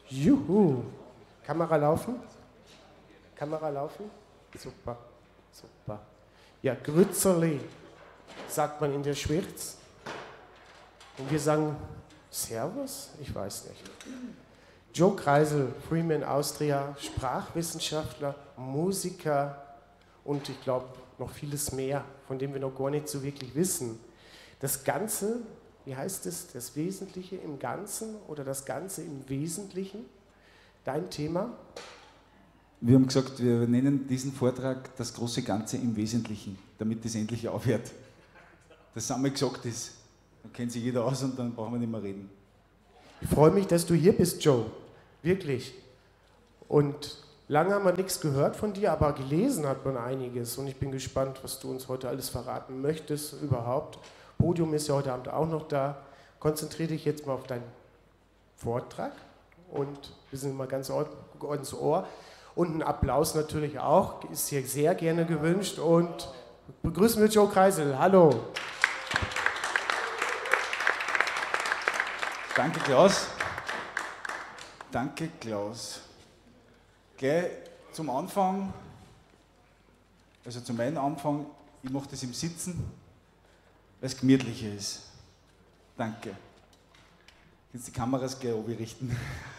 Juhu. Kamera laufen? Kamera laufen? Super, super. Ja, Grützerli, sagt man in der Schweiz. Und wir sagen Servus? Ich weiß nicht. Joe Kreisel, Freeman Austria, Sprachwissenschaftler, Musiker und ich glaube noch vieles mehr, von dem wir noch gar nicht so wirklich wissen. Das Ganze, wie heißt es, das Wesentliche im Ganzen oder das Ganze im Wesentlichen? Dein Thema? Wir haben gesagt, wir nennen diesen Vortrag das große Ganze im Wesentlichen, damit das endlich aufhört. Das einmal gesagt ist, dann kennt sich jeder aus und dann brauchen wir nicht mehr reden. Ich freue mich, dass du hier bist, Joe. Wirklich. Und lange haben wir nichts gehört von dir, aber gelesen hat man einiges. Und ich bin gespannt, was du uns heute alles verraten möchtest überhaupt. Podium ist ja heute Abend auch noch da. Konzentriere dich jetzt mal auf deinen Vortrag. Und wir sind mal ganz ins Ohr. Und ein Applaus natürlich auch, ist hier sehr gerne gewünscht. Und begrüßen wir Joe Kreisel. Hallo. Danke, Klaus. Danke, Klaus. Gleich zum Anfang, also zu meinem Anfang, ich mache das im Sitzen, weil es gemütlicher ist. Danke. Jetzt die Kameras gleich oben richten.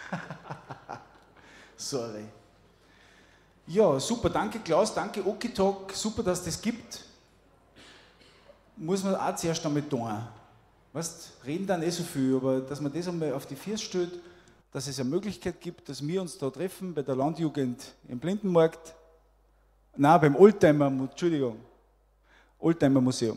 Sorry. Ja, super, danke Klaus, danke Okitalk, super, dass das gibt. Muss man auch zuerst einmal tun. Weißt, reden dann so viel, aber dass man das einmal auf die Füße stellt, dass es eine Möglichkeit gibt, dass wir uns da treffen bei der Landjugend im Blindenmarkt, beim Oldtimer Museum.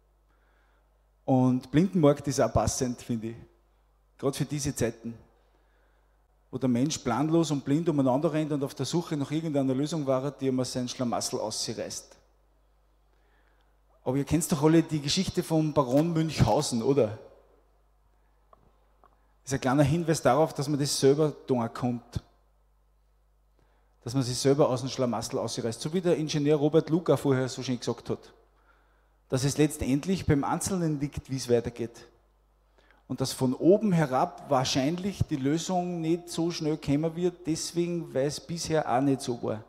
Und Blindenmarkt ist auch passend, finde ich. Gerade für diese Zeiten, wo der Mensch planlos und blind umeinander rennt und auf der Suche nach irgendeiner Lösung war, die ihm aus seinem Schlamassel ausreißt. Aber ihr kennt doch alle die Geschichte vom Baron Münchhausen, oder? Das ist ein kleiner Hinweis darauf, dass man das selber tun kommt. Dass man sich selber aus dem Schlamassel ausreißt. So wie der Ingenieur Robert Luca vorher so schön gesagt hat. Dass es letztendlich beim Einzelnen liegt, wie es weitergeht. Und dass von oben herab wahrscheinlich die Lösung nicht so schnell kommen wird, deswegen, weil es bisher auch nicht so war.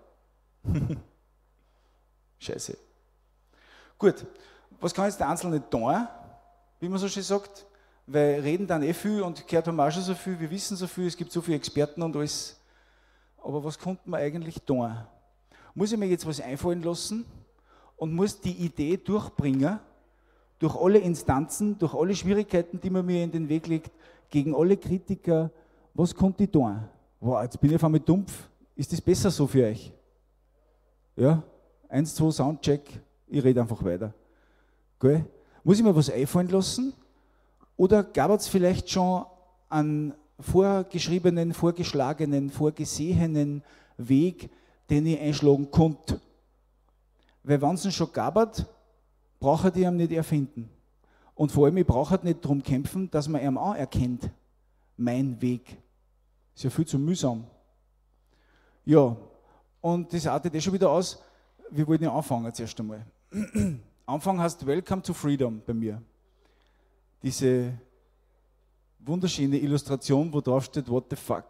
Scheiße. Gut, was kann jetzt der Einzelne tun, wie man so schön sagt? Weil reden dann viel und gehört haben wir auch schon so viel, wir wissen so viel, es gibt so viele Experten und alles. Aber was konnte man eigentlich tun? Muss ich mir jetzt was einfallen lassen und muss die Idee durchbringen, durch alle Instanzen, durch alle Schwierigkeiten, die man mir in den Weg legt, gegen alle Kritiker, was konnte ich tun? Wow, jetzt bin ich auf einmal dumpf. Ist das besser so für euch? Ja? 1, 2, Soundcheck, ich rede einfach weiter. Gell? Muss ich mir was einfallen lassen? Oder gab es vielleicht schon einen vorgeschriebenen, vorgeschlagenen, vorgesehenen Weg, den ich einschlagen konnte? Weil wenn es ihn schon gab, braucht ihr ihn nicht erfinden. Und vor allem, ich brauche nicht darum kämpfen, dass man ihn auch erkennt. Mein Weg. Ist ja viel zu mühsam. Ja, und das artet schon wieder aus. Wir wollten ja anfangen zuerst einmal. Anfang heißt Welcome to Freedom bei mir. Diese wunderschöne Illustration, wo drauf steht, what the fuck.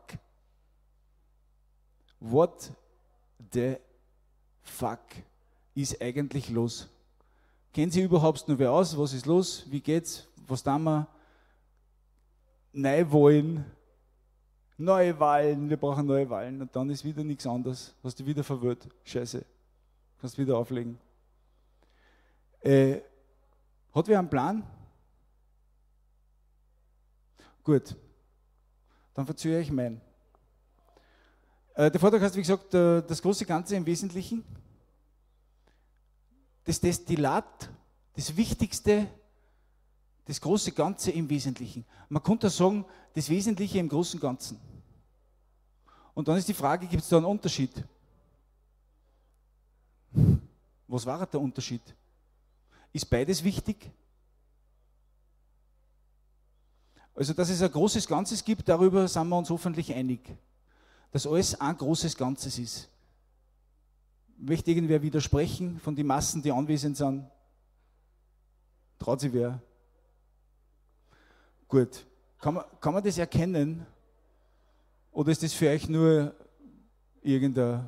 What the fuck ist eigentlich los? Kennen Sie überhaupt nur wer aus? Was ist los? Wie geht's? Was tun wir? Neuwahlen. Neue Wahlen. Wir brauchen neue Wahlen. Und dann ist wieder nichts anderes. Hast du wieder verwirrt. Scheiße. Kannst wieder auflegen. Hat wer einen Plan? Gut. Dann verzögere ich meinen. Der Vortrag heißt, wie gesagt, das große Ganze im Wesentlichen. Das Destillat, das Wichtigste, das große Ganze im Wesentlichen. Man könnte sagen, das Wesentliche im großen Ganzen. Und dann ist die Frage, gibt es da einen Unterschied? Was war der Unterschied? Ist beides wichtig? Also, dass es ein großes Ganzes gibt, darüber sind wir uns hoffentlich einig. Dass alles ein großes Ganzes ist. Möchte irgendwer widersprechen von den Massen, die anwesend sind? Traut sich wer? Gut. Kann man das erkennen? Oder ist das für euch nur irgendein...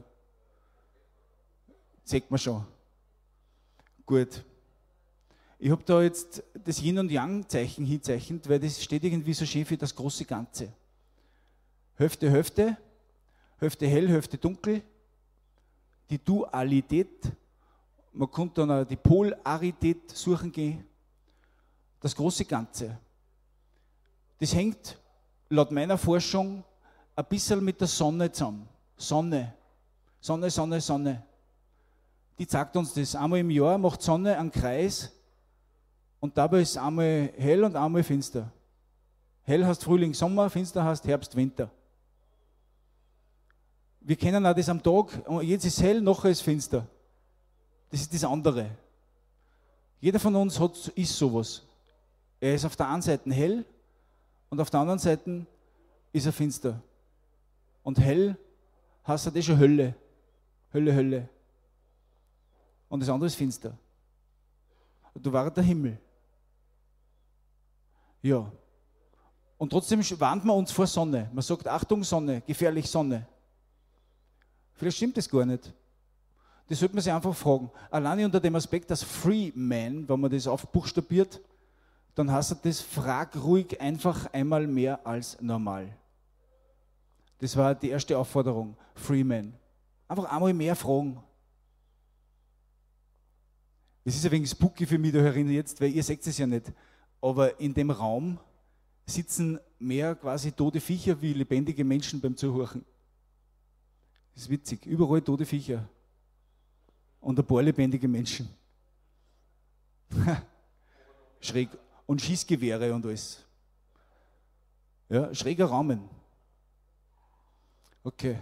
Sagt man schon. Gut. Ich habe da jetzt das Yin- und Yang-Zeichen hinzeichnet, weil das steht irgendwie so schön für das große Ganze. Hälfte, Hälfte, Hälfte hell, Hälfte dunkel, die Dualität, man könnte dann auch die Polarität suchen gehen, das große Ganze. Das hängt laut meiner Forschung ein bisschen mit der Sonne zusammen. Sonne, Sonne, Sonne, Sonne. Die zeigt uns das. Einmal im Jahr macht Sonne einen Kreis und dabei ist es einmal hell und einmal finster. Hell heißt Frühling, Sommer, finster heißt Herbst, Winter. Wir kennen auch das am Tag, und jetzt ist hell, nachher ist finster. Das ist das andere. Jeder von uns ist sowas. Er ist auf der einen Seite hell und auf der anderen Seite ist er finster. Und hell heißt das schon Hölle. Hölle, Hölle. Und das andere ist finster. Und da war der Himmel. Ja. Und trotzdem warnt man uns vor Sonne. Man sagt, Achtung Sonne, gefährlich Sonne. Vielleicht stimmt das gar nicht. Das sollte man sich einfach fragen. Alleine unter dem Aspekt, dass Free Man, wenn man das aufbuchstabiert, dann heißt das, frag ruhig einfach einmal mehr als normal. Das war die erste Aufforderung, Free Man. Einfach einmal mehr fragen. Das ist ein wenig spooky für mich da herin jetzt, weil ihr seht es ja nicht. Aber in dem Raum sitzen mehr quasi tote Viecher wie lebendige Menschen beim Zuhören. Das ist witzig. Überall tote Viecher. Und ein paar lebendige Menschen. Schräg. Und Schießgewehre und alles. Ja, schräger Rahmen. Okay.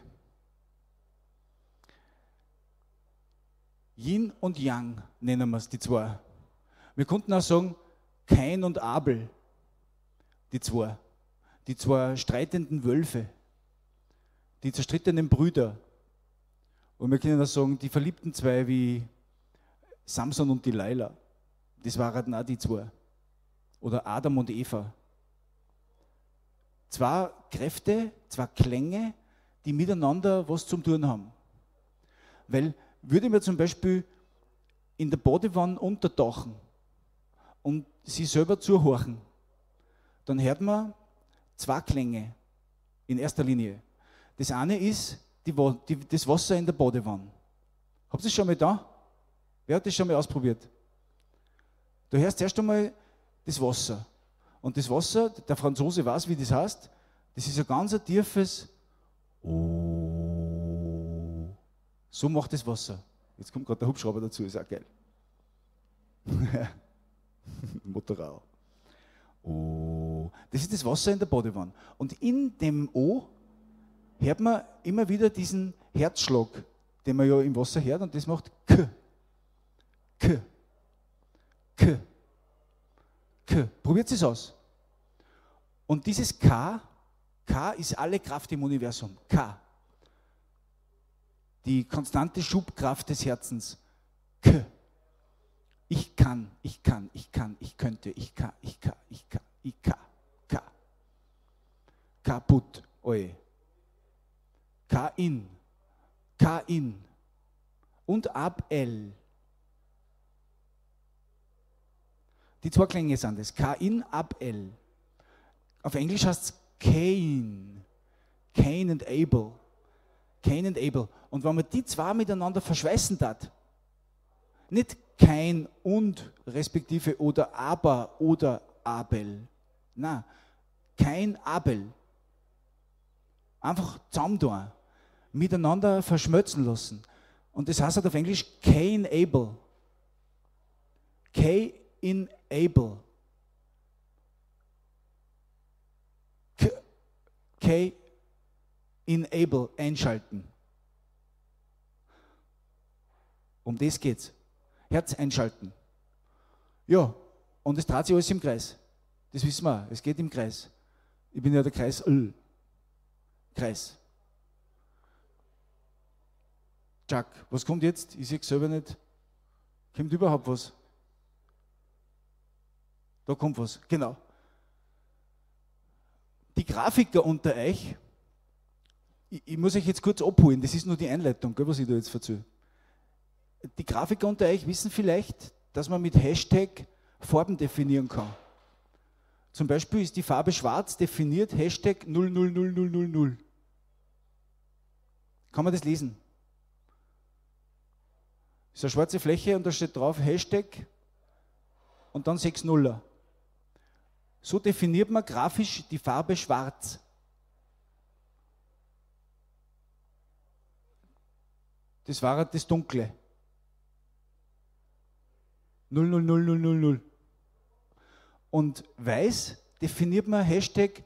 Yin und Yang nennen wir es, die zwei. Wir konnten auch sagen, Kain und Abel, die zwei streitenden Wölfe, die zerstrittenen Brüder. Und wir können auch sagen, die verliebten zwei wie Samson und Delilah. Das waren auch die zwei. Oder Adam und Eva. Zwei Kräfte, zwei Klänge, die miteinander was zum tun haben. Weil würde man zum Beispiel in der Badewanne untertauchen und sie selber zuhorchen, dann hört man zwei Klänge in erster Linie. Das eine ist das Wasser in der Badewanne. Habt ihr das schon mal da? Wer hat das schon mal ausprobiert? Du hörst erst einmal das Wasser. Und das Wasser, der Franzose weiß, wie das heißt, das ist ein ganz tiefes Oh. So macht das Wasser. Jetzt kommt gerade der Hubschrauber dazu, ist auch geil. Motorrad. Oh. Das ist das Wasser in der Badewanne. Und in dem O hört man immer wieder diesen Herzschlag, den man ja im Wasser hört, und das macht K. K. K. K. Probiert es aus. Und dieses K ist alle Kraft im Universum. K. Die konstante Schubkraft des Herzens. K. Ich kann, ich kann, ich kann, ich könnte, ich kann, ich kann, ich kann, ich kann, K. Kaputt, oje. K-In. K-In. Und Ab-L. Die zwei Klänge sind es. K-In, Ab-L. Auf Englisch heißt es Cain. Cain and Abel. Cain and Abel. Und wenn man die zwei miteinander verschweißen hat, nicht Cain und respektive oder aber oder Abel. Nein, Cain, Abel. Einfach zusammen tun, miteinander verschmelzen lassen. Und das heißt halt auf Englisch Cain Abel. Cain Abel. K-Enable, einschalten. Um das geht's. Herz einschalten. Ja, und es dreht sich alles im Kreis. Das wissen wir auch. Es geht im Kreis. Ich bin ja der Kreis L. Kreis. Jack, was kommt jetzt? Ich sehe es selber nicht. Kommt überhaupt was? Da kommt was, genau. Die Grafiker unter euch ich muss euch jetzt kurz abholen, das ist nur die Einleitung, gell, was ich da jetzt erzähle. Die Grafiker unter euch wissen vielleicht, dass man mit Hashtag Farben definieren kann. Zum Beispiel ist die Farbe schwarz definiert Hashtag 000000. Kann man das lesen? Das ist eine schwarze Fläche und da steht drauf Hashtag und dann 6 Nuller. So definiert man grafisch die Farbe schwarz. Das war das Dunkle. 000000. Und weiß definiert man Hashtag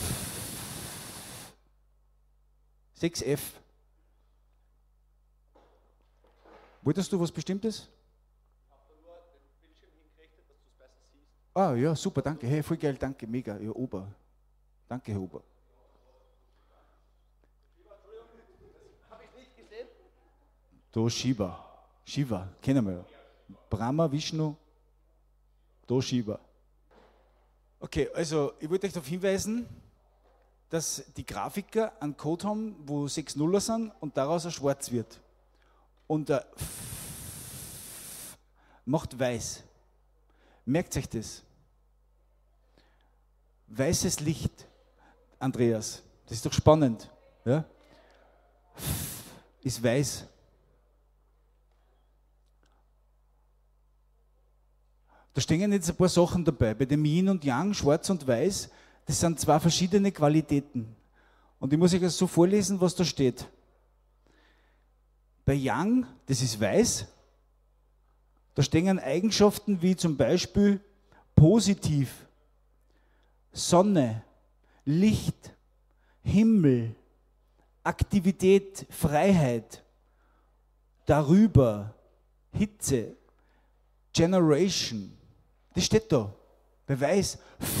6F. Wolltest du was Bestimmtes? Ich habe nur den Bildschirm hingerichtet, dass du es besser siehst. Ah ja, super, danke. Hey, voll geil, danke, mega. Ja, Ober. Danke, Herr Ober. Habe ich nicht gesehen? Toshiba. Shiva, kennen wir ja. Brahma, Vishnu, Toshiba. Okay, also ich wollte euch darauf hinweisen, dass die Grafiker einen Code haben, wo 6 Nuller sind und daraus ein Schwarz wird. Und der macht weiß. Merkt euch das. Weißes Licht, Andreas, das ist doch spannend. Ja? Ist weiß. Da stehen jetzt ein paar Sachen dabei. Bei dem Yin und Yang, schwarz und weiß, das sind zwei verschiedene Qualitäten. Und ich muss euch das so vorlesen, was da steht. Bei Yang, das ist weiß, da stehen Eigenschaften wie zum Beispiel positiv, Sonne, Licht, Himmel, Aktivität, Freiheit, darüber, Hitze, Generation. Das steht da. Bei weiß,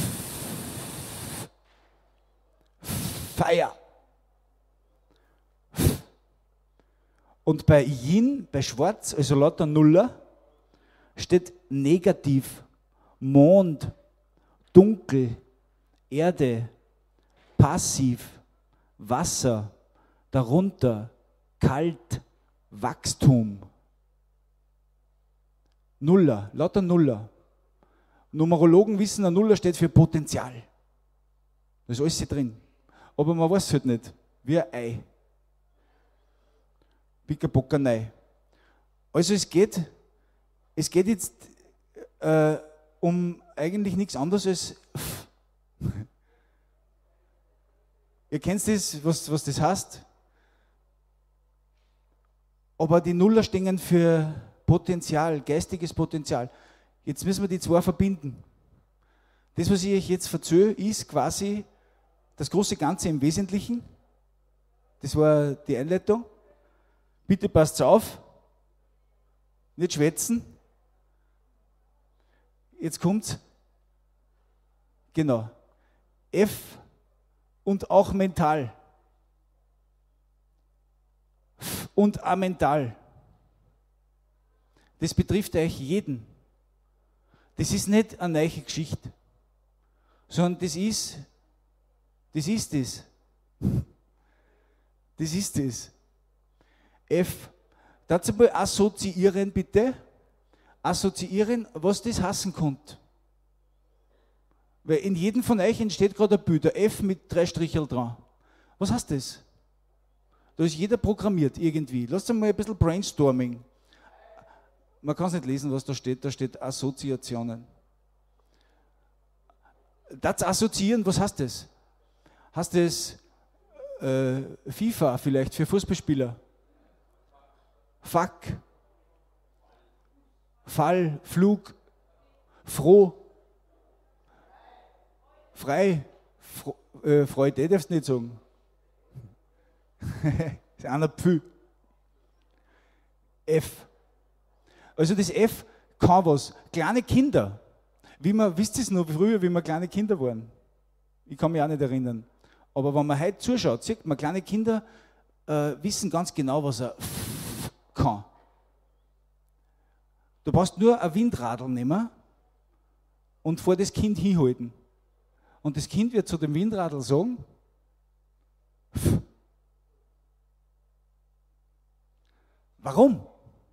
Fire. Und bei Yin, bei Schwarz, also lauter Nuller, steht negativ, Mond, dunkel, Erde, passiv, Wasser, darunter, kalt, Wachstum. Nuller, lauter Nuller. Numerologen wissen, ein Nuller steht für Potenzial. Da ist alles hier drin. Aber man weiß es halt nicht. Wie ein Ei. Pickerpockerei. Also es geht jetzt um eigentlich nichts anderes als ihr kennt das, was das heißt. Aber die Nuller stehen für Potenzial, geistiges Potenzial. Jetzt müssen wir die zwei verbinden. Das, was ich euch jetzt erzähle, ist quasi das große Ganze im Wesentlichen. Das war die Einleitung. Bitte passt auf, nicht schwätzen. Jetzt kommt's. Genau. F und auch mental. F und amental. Das betrifft euch jeden. Das ist nicht eine neue Geschichte, sondern das ist es. Das ist es. F. Dazu mal assoziieren bitte. Assoziieren, was das heißen könnte. Weil in jedem von euch entsteht gerade ein Bild, ein F mit 3 Stricheln dran. Was heißt das? Da ist jeder programmiert irgendwie. Lasst uns mal ein bisschen Brainstorming. Man kann es nicht lesen, was da steht Assoziationen. Das Assoziieren, was heißt das? Heißt das FIFA vielleicht für Fußballspieler? Fuck, Fall, Flug, froh, frei, Freude, darfst du nicht sagen. Das ist einer Pfü. F. Also das F kann was. Kleine Kinder, wisst ihr es noch früher, wie wir kleine Kinder waren? Ich kann mich auch nicht erinnern. Aber wenn man heute zuschaut, sieht man, kleine Kinder wissen ganz genau, was er kann. Du brauchst nur ein Windradl nehmen und vor das Kind hinhalten. Und das Kind wird zu dem Windradl sagen, Warum?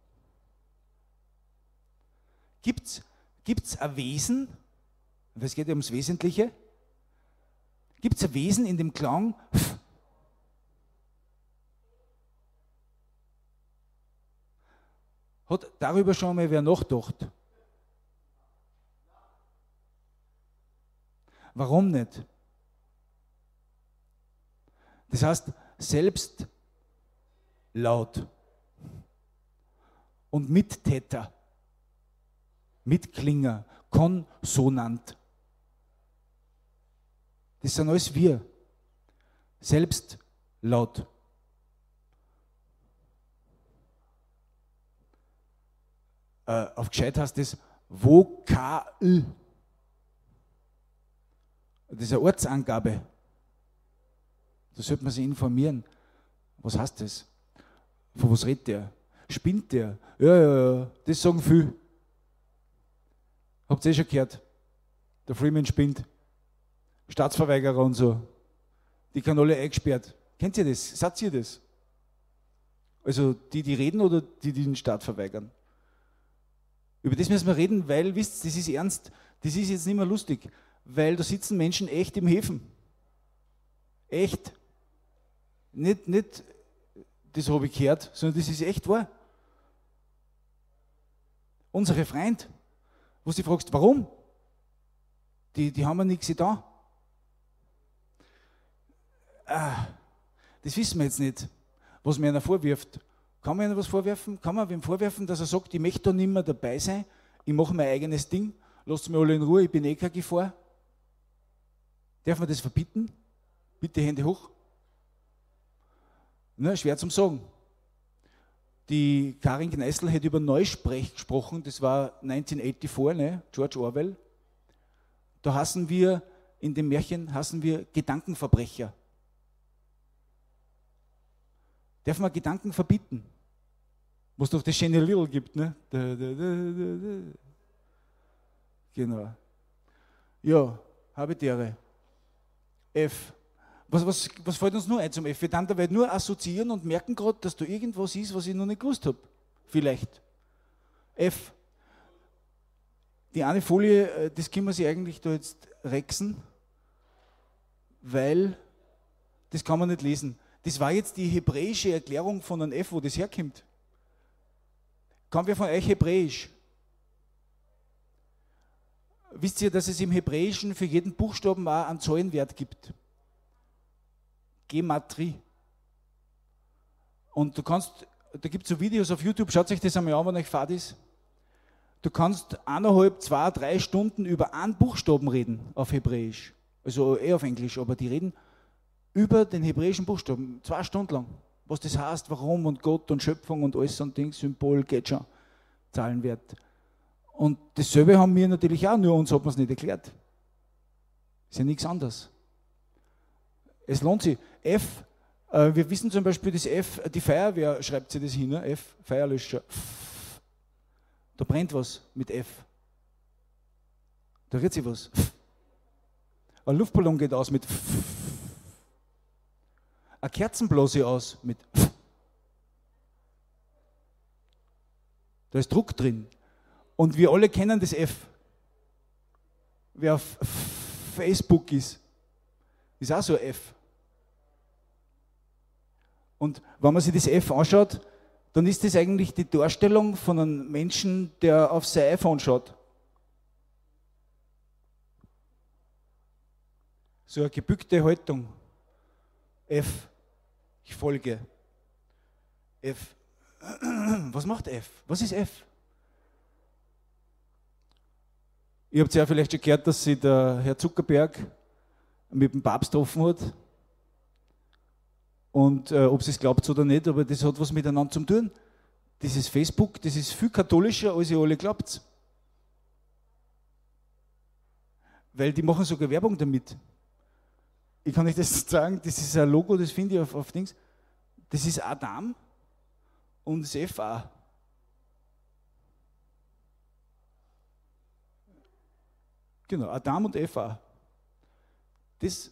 Gibt's ein Wesen, weil es geht ja ums Wesentliche, gibt es ein Wesen in dem Klang? Hat darüber schon mal wer nachgedacht? Warum nicht? Das heißt, selbst laut und Mittäter, Mitklinger, Konsonant. Das sind alles wir. Selbst laut. Auf gescheit heißt das Vokal. Das ist eine Ortsangabe. Da sollte man sich informieren. Was heißt das? Von was redet der? Spinnt der? Ja, das sagen viele. Habt ihr schon gehört? Der Freeman spinnt. Staatsverweigerer und so. Die kann alle eingesperrt. Kennt ihr das? Seid ihr das? Also die reden oder die den Staat verweigern? Über das müssen wir reden, weil, wisst ihr, das ist ernst. Das ist jetzt nicht mehr lustig. Weil da sitzen Menschen echt im Häfen. Echt. Nicht, das habe ich gehört, sondern das ist echt wahr. Unsere Freunde, wo du fragst, warum? Die haben ja nichts da. Das wissen wir jetzt nicht, was mir einer vorwirft. Kann man einer was vorwerfen? Kann man wem vorwerfen, dass er sagt, ich möchte da nicht mehr dabei sein, ich mache mein eigenes Ding, lasst mich alle in Ruhe, ich bin keine Gefahr? Darf man das verbieten? Bitte Hände hoch. Na, schwer zum Sagen. Die Karin Kneißl hat über Neusprech gesprochen, das war 1984, ne? George Orwell. Da hassen wir, in dem Märchen hassen wir Gedankenverbrecher. Darf man Gedanken verbieten? Was doch das schöne Little gibt, ne? Genau. Ja, Habitäre. F. Was fällt uns nur ein zum F? Wir dann dabei nur assoziieren und merken gerade, dass da irgendwas ist, was ich noch nicht gewusst habe. Vielleicht. F. Die eine Folie, das können wir sich eigentlich da jetzt rexen, weil das kann man nicht lesen. Das war jetzt die hebräische Erklärung von einem F, wo das herkommt. Kann wer von euch Hebräisch? Wisst ihr, dass es im Hebräischen für jeden Buchstaben auch einen Zahlenwert gibt? Gematrie. Und da gibt es so Videos auf YouTube, schaut euch das einmal an, wenn euch fad ist. Du kannst 1,5, 2, 3 Stunden über einen Buchstaben reden auf Hebräisch. Also auf Englisch, aber die reden über den hebräischen Buchstaben, 2 Stunden lang. Was das heißt, warum und Gott und Schöpfung und alles und Ding, Symbol, geht schon, Zahlenwert. Und dasselbe haben wir natürlich auch, nur uns hat man es nicht erklärt. Ist ja nichts anderes. Es lohnt sich. F, wir wissen zum Beispiel, das F, die Feuerwehr schreibt sich das hin, ne? F, Feuerlöscher. Da brennt was mit F. Da rührt sich was. Ein Luftballon geht aus mit eine Kerzenblase aus mit da ist Druck drin. Und wir alle kennen das F. Wer auf Facebook ist auch so ein F. Und wenn man sich das F anschaut, dann ist das eigentlich die Darstellung von einem Menschen, der auf sein iPhone schaut. So eine gebückte Haltung. F. Ich folge. F. Was macht F? Was ist F? Ihr habt ja vielleicht schon gehört, dass sich der Herr Zuckerberg mit dem Papst getroffen hat. Und ob sie es glaubt oder nicht, aber das hat was miteinander zu tun. Dieses Facebook, das ist viel katholischer, als ihr alle glaubt. Weil die machen sogar Werbung damit. Ich kann euch das sagen, das ist ein Logo, das finde ich auf Dings. Das ist Adam und das FA. Genau, Adam und FA. Das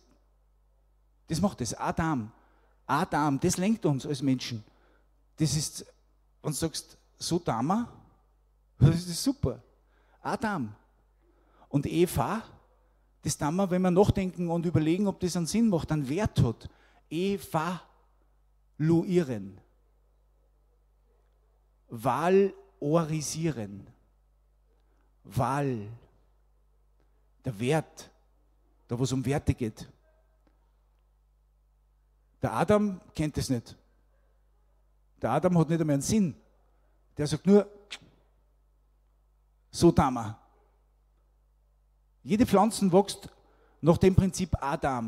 macht das, Adam. Adam, das lenkt uns als Menschen. Das ist, und sagst, so Dama, das ist super. Adam und Eva, das tun wir, wenn wir nachdenken und überlegen, ob das einen Sinn macht, einen Wert hat. Evaluieren. Valorisieren. Val. Der Wert. Da, wo es um Werte geht. Der Adam kennt das nicht. Der Adam hat nicht einmal einen Sinn. Der sagt nur, so Dama. Jede Pflanze wächst nach dem Prinzip Adam.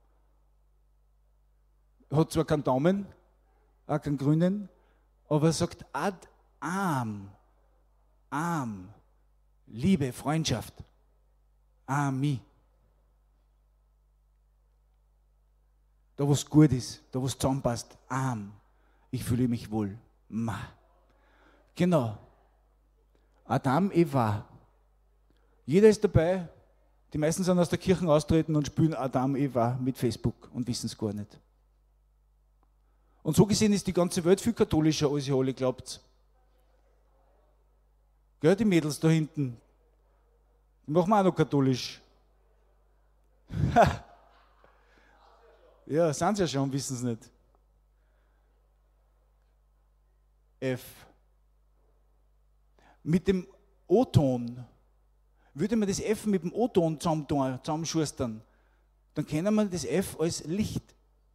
Hat zwar keinen Daumen, auch keinen grünen, aber er sagt Adam. Am. Liebe, Freundschaft. Ami. Da, wo es gut ist, da, wo es zusammenpasst. Am. Ich fühle mich wohl. Ma. Genau. Adam, Eva. Jeder ist dabei. Die meisten sind aus der Kirche austreten und spielen Adam, Eva mit Facebook und wissen es gar nicht. Und so gesehen ist die ganze Welt viel katholischer, als ihr alle glaubt. Gell, die Mädels da hinten, die machen wir auch noch katholisch. Ja, sind sie ja schon, wissen es nicht. F. Mit dem O-Ton würde man das F mit dem O-Ton zusammenschustern, dann kennen wir das F als Lichtbild.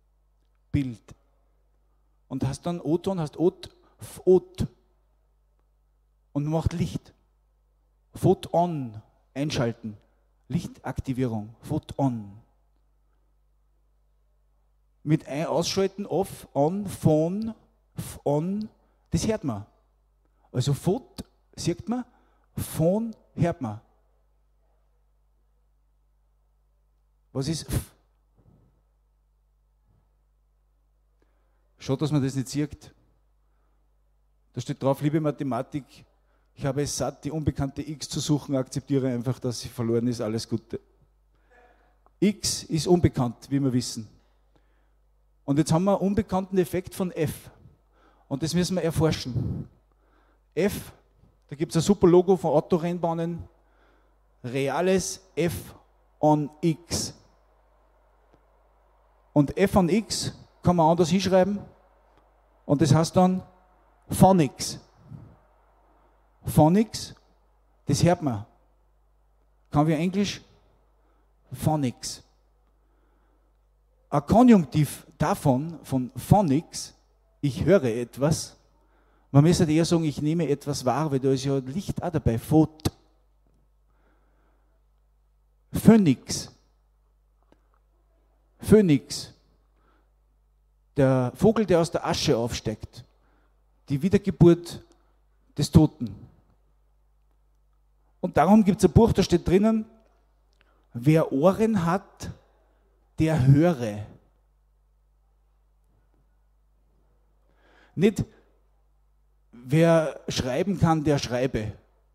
Und hast dann O-Ton, hast Ot, Ot. Und man macht Licht. Photon, einschalten. Lichtaktivierung, Photon. Mit Ausschalten, off, on, phone, on, das hört man. Also Phot, sieht man, Phone, hört man. Was ist F? Schaut, dass man das nicht sieht. Da steht drauf, liebe Mathematik, ich habe es satt, die unbekannte X zu suchen, akzeptiere einfach, dass sie verloren ist, alles Gute. X ist unbekannt, wie wir wissen. Und jetzt haben wir einen unbekannten Effekt von F. Und das müssen wir erforschen. F, da gibt es ein super Logo von Autorennbahnen, reales F on X. Und F on X kann man anders hinschreiben und das heißt dann Phonics. Phonics, das hört man. Kann wie Englisch? Phonics. Ein Konjunktiv davon, von Phonics, ich höre etwas, man müsste eher sagen, ich nehme etwas wahr, weil da ist ja Licht auch dabei. Phot. Phönix. Phönix. Der Vogel, der aus der Asche aufsteigt. Die Wiedergeburt des Toten. Und darum gibt es ein Buch, da steht drinnen, wer Ohren hat, der höre. Nicht, wer schreiben kann, der schreibe.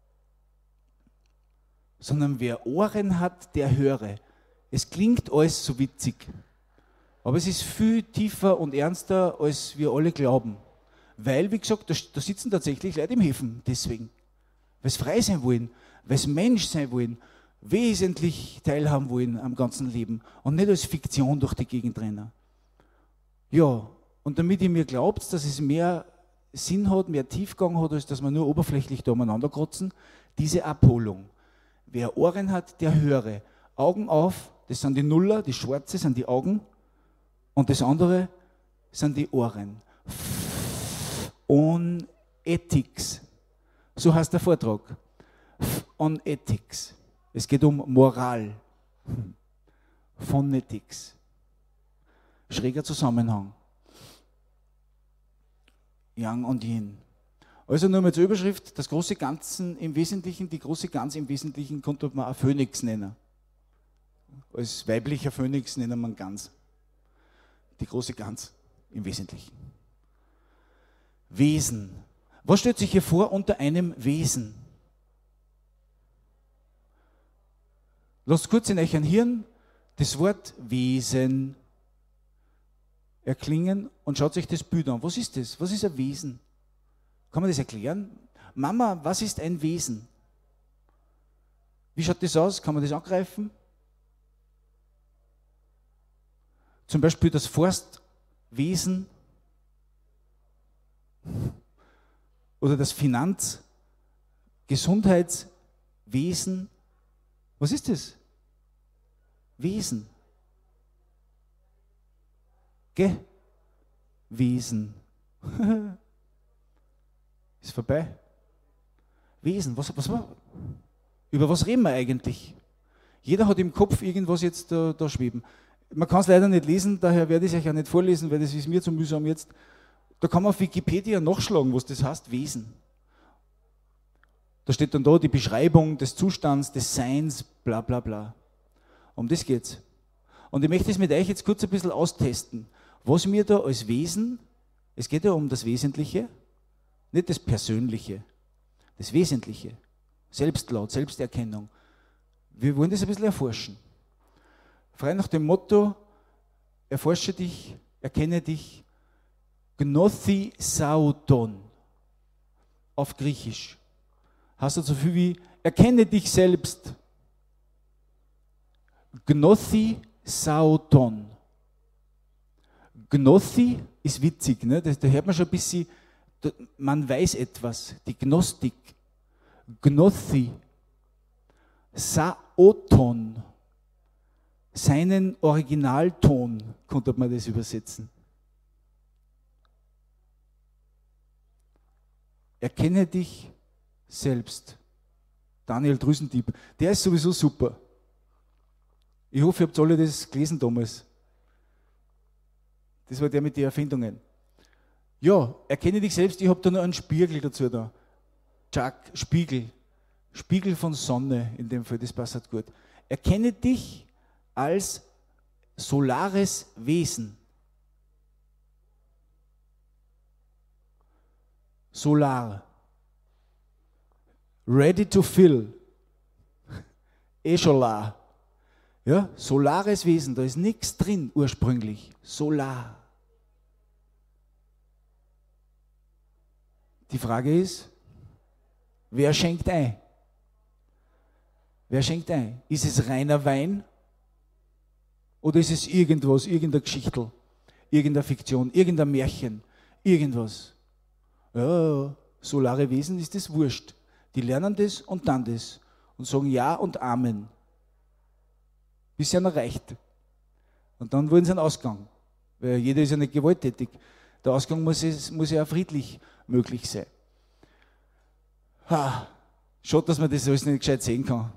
Sondern wer Ohren hat, der höre. Es klingt alles so witzig. Aber es ist viel tiefer und ernster, als wir alle glauben. Weil, wie gesagt, da sitzen tatsächlich Leute im Häfen deswegen. Weil sie frei sein wollen, weil sie Mensch sein wollen, wesentlich teilhaben wollen am ganzen Leben und nicht als Fiktion durch die Gegend rennen. Ja, und damit ihr mir glaubt, dass es mehr Sinn hat, mehr Tiefgang hat, als dass wir nur oberflächlich da umeinander kratzen, diese Abholung. Wer Ohren hat, der höre. Augen auf, das sind die Nuller, die Schwarze sind die Augen und das andere sind die Ohren. On Ethics. So heißt der Vortrag. On Ethics. Es geht um Moral. Phonetics. Schräger Zusammenhang. Yang und Yin. Also nur mal zur Überschrift, das große Ganze im Wesentlichen, die große Gans im Wesentlichen könnte man auch Phönix nennen. Als weiblicher Phönix nennen man Gans. Die große Gans im Wesentlichen. Wesen. Was stellt sich hier vor unter einem Wesen? Lasst kurz in euch ein Hirn das Wort Wesen erklingen und schaut euch das Bild an. Was ist das? Was ist ein Wesen? Kann man das erklären? Mama, was ist ein Wesen? Wie schaut das aus? Kann man das angreifen? Zum Beispiel das Forstwesen oder das Gesundheitswesen. Was ist das? Wesen. Gewesen. Ist vorbei. Wesen. Was war? Über was reden wir eigentlich? Jeder hat im Kopf irgendwas jetzt da schweben. Man kann es leider nicht lesen, daher werde ich es euch auch nicht vorlesen, weil das ist mir zu mühsam jetzt. Da kann man auf Wikipedia nachschlagen, was das heißt, Wesen. Da steht dann da die Beschreibung des Zustands, des Seins, bla bla bla. Um das geht's. Und ich möchte es mit euch jetzt kurz ein bisschen austesten. Was mir da als Wesen, es geht ja um das Wesentliche, nicht das Persönliche, das Wesentliche. Selbstlaut, Selbsterkennung. Wir wollen das ein bisschen erforschen. Frei nach dem Motto, erforsche dich, erkenne dich, Gnothisauton auf Griechisch. Heißt das so viel wie, erkenne dich selbst. Gnothisauton. Gnothi ist witzig, ne? Da hört man schon ein bisschen, man weiß etwas, die Gnostik. Gnothi. Saoton. Seinen Originalton, konnte man das übersetzen. Erkenne dich selbst. Daniel Drüsendieb. Der ist sowieso super. Ich hoffe, ihr habt alle das gelesen damals. Das war der mit den Erfindungen. Ja, erkenne dich selbst. Ich habe da noch einen Spiegel dazu da. Jack, Spiegel. Spiegel von Sonne in dem Fall, das passt gut. Erkenne dich als solares Wesen. Solar. Ready to fill. Echolar. Ja, solares Wesen, da ist nichts drin ursprünglich. Solar. Die Frage ist, wer schenkt ein? Wer schenkt ein? Ist es reiner Wein? Oder ist es irgendwas, irgendeine Geschichtel, irgendeine Fiktion, irgendein Märchen, irgendwas? Ja, solare Wesen ist das wurscht. Die lernen das und dann das und sagen Ja und Amen. Bis es ihnen reicht. Und dann wollen sie einen Ausgang. Weil jeder ist ja nicht gewalttätig. Der Ausgang muss ja auch friedlich möglich sein. Schade, dass man das alles nicht gescheit sehen kann.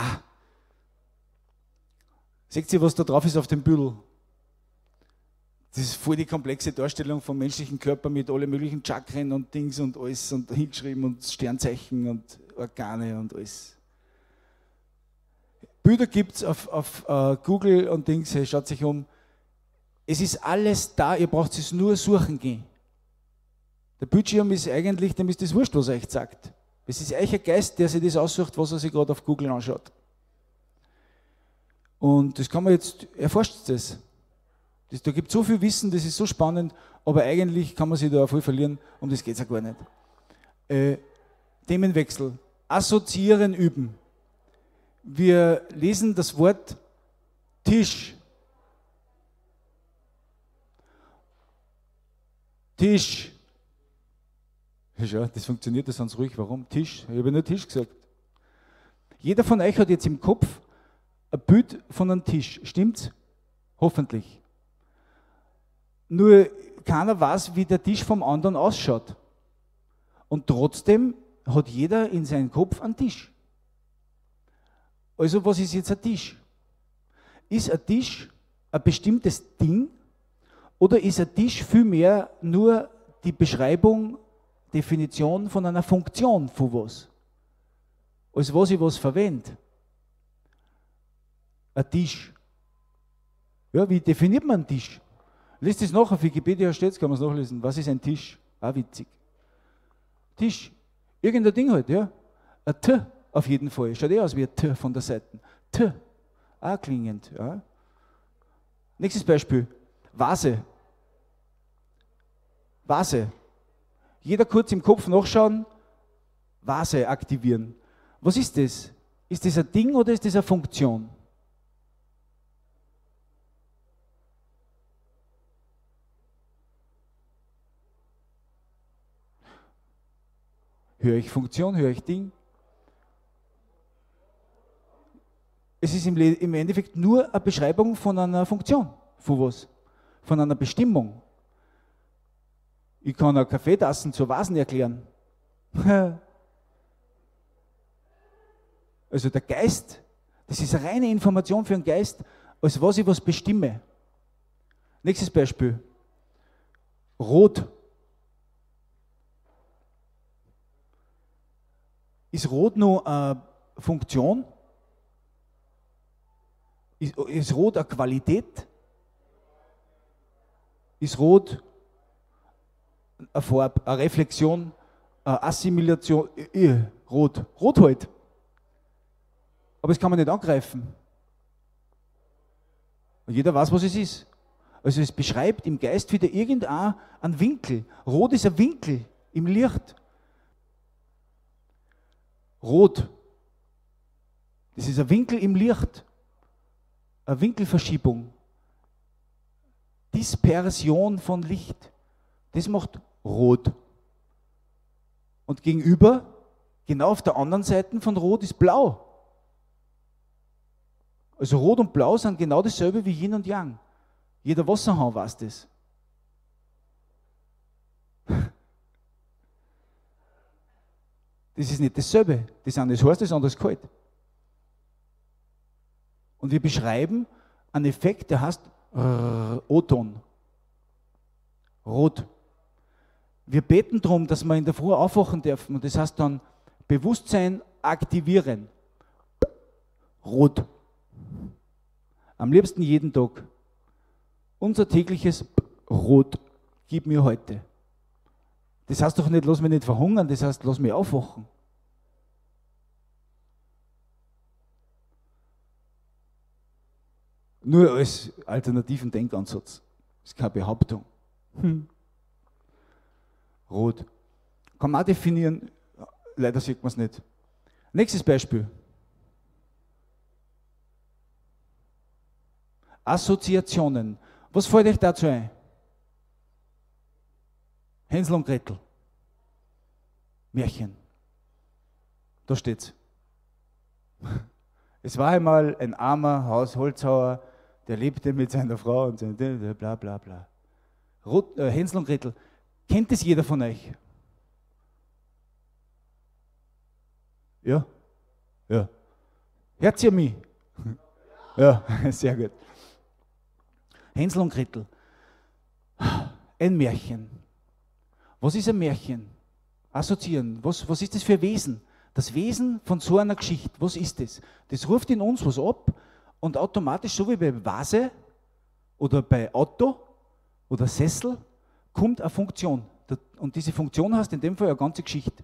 Seht ihr, was da drauf ist auf dem Büdel? Das ist voll die komplexe Darstellung vom menschlichen Körper mit allen möglichen Chakren und Dings und alles und hingeschrieben und Sternzeichen und Organe und alles. Bilder gibt es auf Google und Dings, schaut sich um. Es ist alles da, ihr braucht es nur suchen gehen. Der Bildschirm ist eigentlich, dem ist das wurscht, was er euch sagt. Es ist euch ein Geist, der sich das aussucht, was er sich gerade auf Google anschaut. Und das kann man jetzt, erforscht das. Da gibt es so viel Wissen, das ist so spannend, aber eigentlich kann man sich da voll verlieren, um das geht es ja gar nicht. Themenwechsel. Assoziieren üben. Wir lesen das Wort Tisch. Tisch. Ja, das funktioniert, das ganz ruhig. Warum? Tisch. Ich habe nur Tisch gesagt. Jeder von euch hat jetzt im Kopf ein Bild von einem Tisch. Stimmt's? Hoffentlich. Nur keiner weiß, wie der Tisch vom anderen ausschaut. Und trotzdem hat jeder in seinem Kopf einen Tisch. Also was ist jetzt ein Tisch? Ist ein Tisch ein bestimmtes Ding oder ist ein Tisch vielmehr nur die Beschreibung, Definition von einer Funktion von was? Als was ich was verwende? Ein Tisch. Ja, wie definiert man einen Tisch? Lest es nach, auf Wikipedia steht, kann man es nachlesen. Was ist ein Tisch? Auch witzig. Tisch. Irgendein Ding halt, ja. Ein T auf jeden Fall. Schaut aus wie ein T von der Seite. T. Auch klingend, ja. Nächstes Beispiel. Vase. Vase. Jeder kurz im Kopf nachschauen, Vase aktivieren. Was ist das? Ist das ein Ding oder ist das eine Funktion? Höre ich Funktion, höre ich Ding? Es ist im Endeffekt nur eine Beschreibung von einer Funktion. Von was? Von einer Bestimmung. Ich kann eine Kaffeetassen zur Vasen erklären. Also der Geist, das ist eine reine Information für den Geist, als was ich was bestimme. Nächstes Beispiel. Rot. Ist Rot nur eine Funktion? Ist Rot eine Qualität? Ist Rot eine Farbe, eine Reflexion, eine Assimilation? Rot. Rot halt. Aber das kann man nicht angreifen. Und jeder weiß, was es ist. Also es beschreibt im Geist wieder irgendeinen Winkel. Rot ist ein Winkel im Licht. Rot. Das ist ein Winkel im Licht. Eine Winkelverschiebung. Dispersion von Licht. Das macht Rot. Und gegenüber, genau auf der anderen Seite von Rot, ist Blau. Also Rot und Blau sind genau dasselbe wie Yin und Yang. Jeder Wasserhahn weiß das. Das ist nicht dasselbe. Das eine ist heiß, das andere ist kalt. Und wir beschreiben einen Effekt, der heißt O-Ton. Rot. Wir beten darum, dass wir in der Früh aufwachen dürfen. Und das heißt dann Bewusstsein aktivieren. Rot. Am liebsten jeden Tag. Unser tägliches Rot gib mir heute. Das heißt doch nicht, lass mich nicht verhungern, das heißt, lass mich aufwachen. Nur als alternativen Denkansatz. Das ist keine Behauptung. Rot. Kann man auch definieren, leider sieht man es nicht. Nächstes Beispiel. Assoziationen. Was fällt euch dazu ein? Hänsel und Gretel. Märchen. Da steht's. Es war einmal ein armer Holzhauer, der lebte mit seiner Frau und bla bla bla. Hänsel und Gretel. Kennt es jeder von euch? Ja? Ja. Hört ihr mich? Ja, sehr gut. Hänsel und Gretel. Ein Märchen. Was ist ein Märchen? Assoziieren. Was ist das für ein Wesen? Das Wesen von so einer Geschichte, was ist das? Das ruft in uns was ab und automatisch, so wie bei Vase oder bei Auto oder Sessel, kommt eine Funktion. Und diese Funktion heißt in dem Fall eine ganze Geschichte.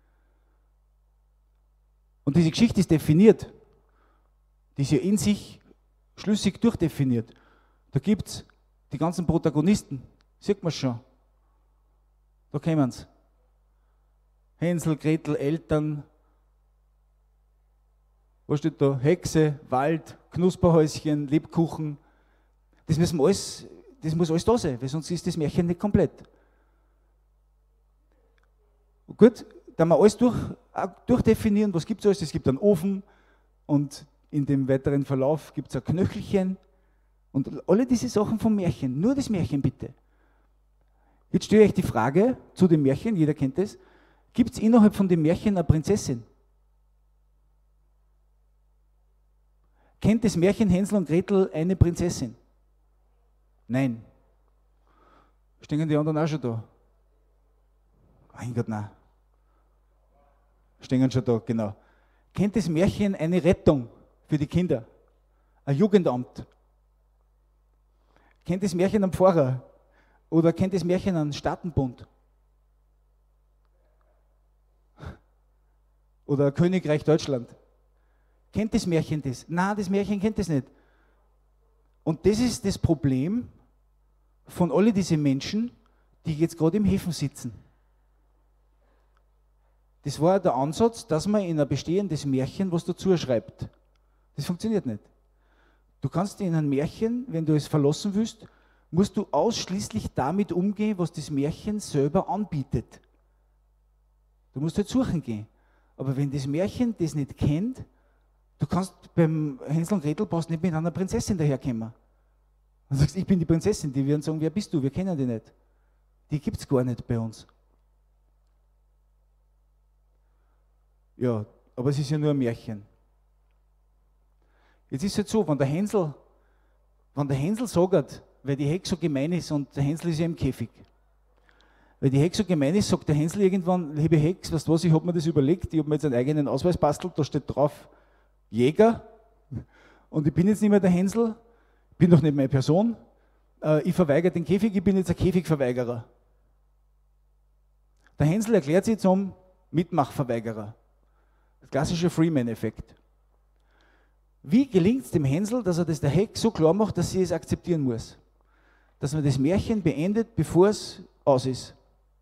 Und diese Geschichte ist definiert. Die ist ja in sich schlüssig durchdefiniert. Da gibt es die ganzen Protagonisten. Sieht man schon. Da kommen sie. Hänsel, Gretel, Eltern. Was steht da? Hexe, Wald, Knusperhäuschen, Lebkuchen. Das muss alles da sein, weil sonst ist das Märchen nicht komplett. Gut, dann wir alles durchdefinieren, was gibt es alles? Es gibt einen Ofen und in dem weiteren Verlauf gibt es ein Knöchelchen und alle diese Sachen vom Märchen, nur das Märchen bitte. Jetzt stelle ich euch die Frage zu dem Märchen, jeder kennt es, gibt es innerhalb von dem Märchen eine Prinzessin? Kennt das Märchen Hänsel und Gretel eine Prinzessin? Nein. Stehen die anderen auch schon da? Mein Gott, nein. Stehen schon da, genau. Kennt das Märchen eine Rettung für die Kinder? Ein Jugendamt? Kennt das Märchen einen Pfarrer? Oder kennt das Märchen einen Staatenbund? Oder ein Königreich Deutschland? Kennt das Märchen das? Nein, das Märchen kennt das nicht. Und das ist das Problem von all diesen Menschen, die jetzt gerade im Häfen sitzen. Das war der Ansatz, dass man in ein bestehendes Märchen was dazu schreibt. Das funktioniert nicht. Du kannst in ein Märchen, wenn du es verlassen willst, musst du ausschließlich damit umgehen, was das Märchen selber anbietet. Du musst halt suchen gehen. Aber wenn das Märchen das nicht kennt, du kannst beim Hänsel und Gretel brauchst nicht mit einer Prinzessin daherkommen. Du sagst, ich bin die Prinzessin, die werden sagen, wer bist du? Wir kennen dich nicht. Die gibt es gar nicht bei uns. Ja, aber es ist ja nur ein Märchen. Jetzt ist es halt so, wenn der Hänsel sagt, weil die Hexe so gemein ist und der Hänsel ist ja im Käfig. Weil die Hexe so gemein ist, sagt der Hänsel irgendwann, liebe Hex, weißt du was, ich habe mir das überlegt, ich habe mir jetzt einen eigenen Ausweis bastelt, da steht drauf Jäger und ich bin jetzt nicht mehr der Hänsel, bin doch nicht meine Person, ich verweigere den Käfig, ich bin jetzt ein Käfigverweigerer. Der Hänsel erklärt sich zum Mitmachverweigerer. Der klassische Freeman-Effekt. Wie gelingt es dem Hänsel, dass er das der Hex so klar macht, dass sie es akzeptieren muss? Dass man das Märchen beendet, bevor es aus ist.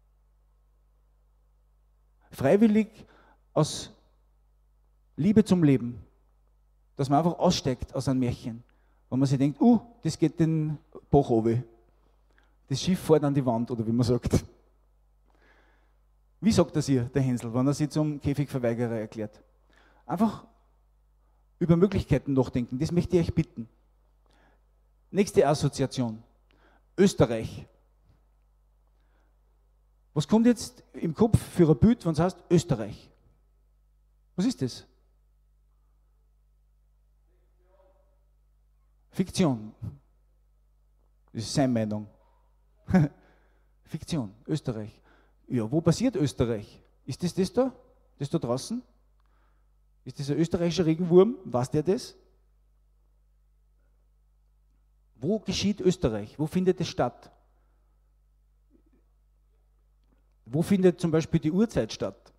Freiwillig aus Liebe zum Leben. Dass man einfach aussteigt aus einem Märchen. Wenn man sich denkt, das geht den Bach runter. Das Schiff fährt an die Wand, oder wie man sagt. Wie sagt das ihr, der Hänsel, wenn er sich zum Käfigverweigerer erklärt? Einfach über Möglichkeiten nachdenken, das möchte ich euch bitten. Nächste Assoziation. Österreich. Was kommt jetzt im Kopf für ein Bild, wenn es heißt Österreich? Was ist das? Fiktion. Das ist seine Meinung. Fiktion, Österreich. Ja, wo passiert Österreich? Ist das da? Das da draußen? Ist das ein österreichischer Regenwurm? Weiß der das? Wo geschieht Österreich? Wo findet es statt? Wo findet zum Beispiel die Uhrzeit statt?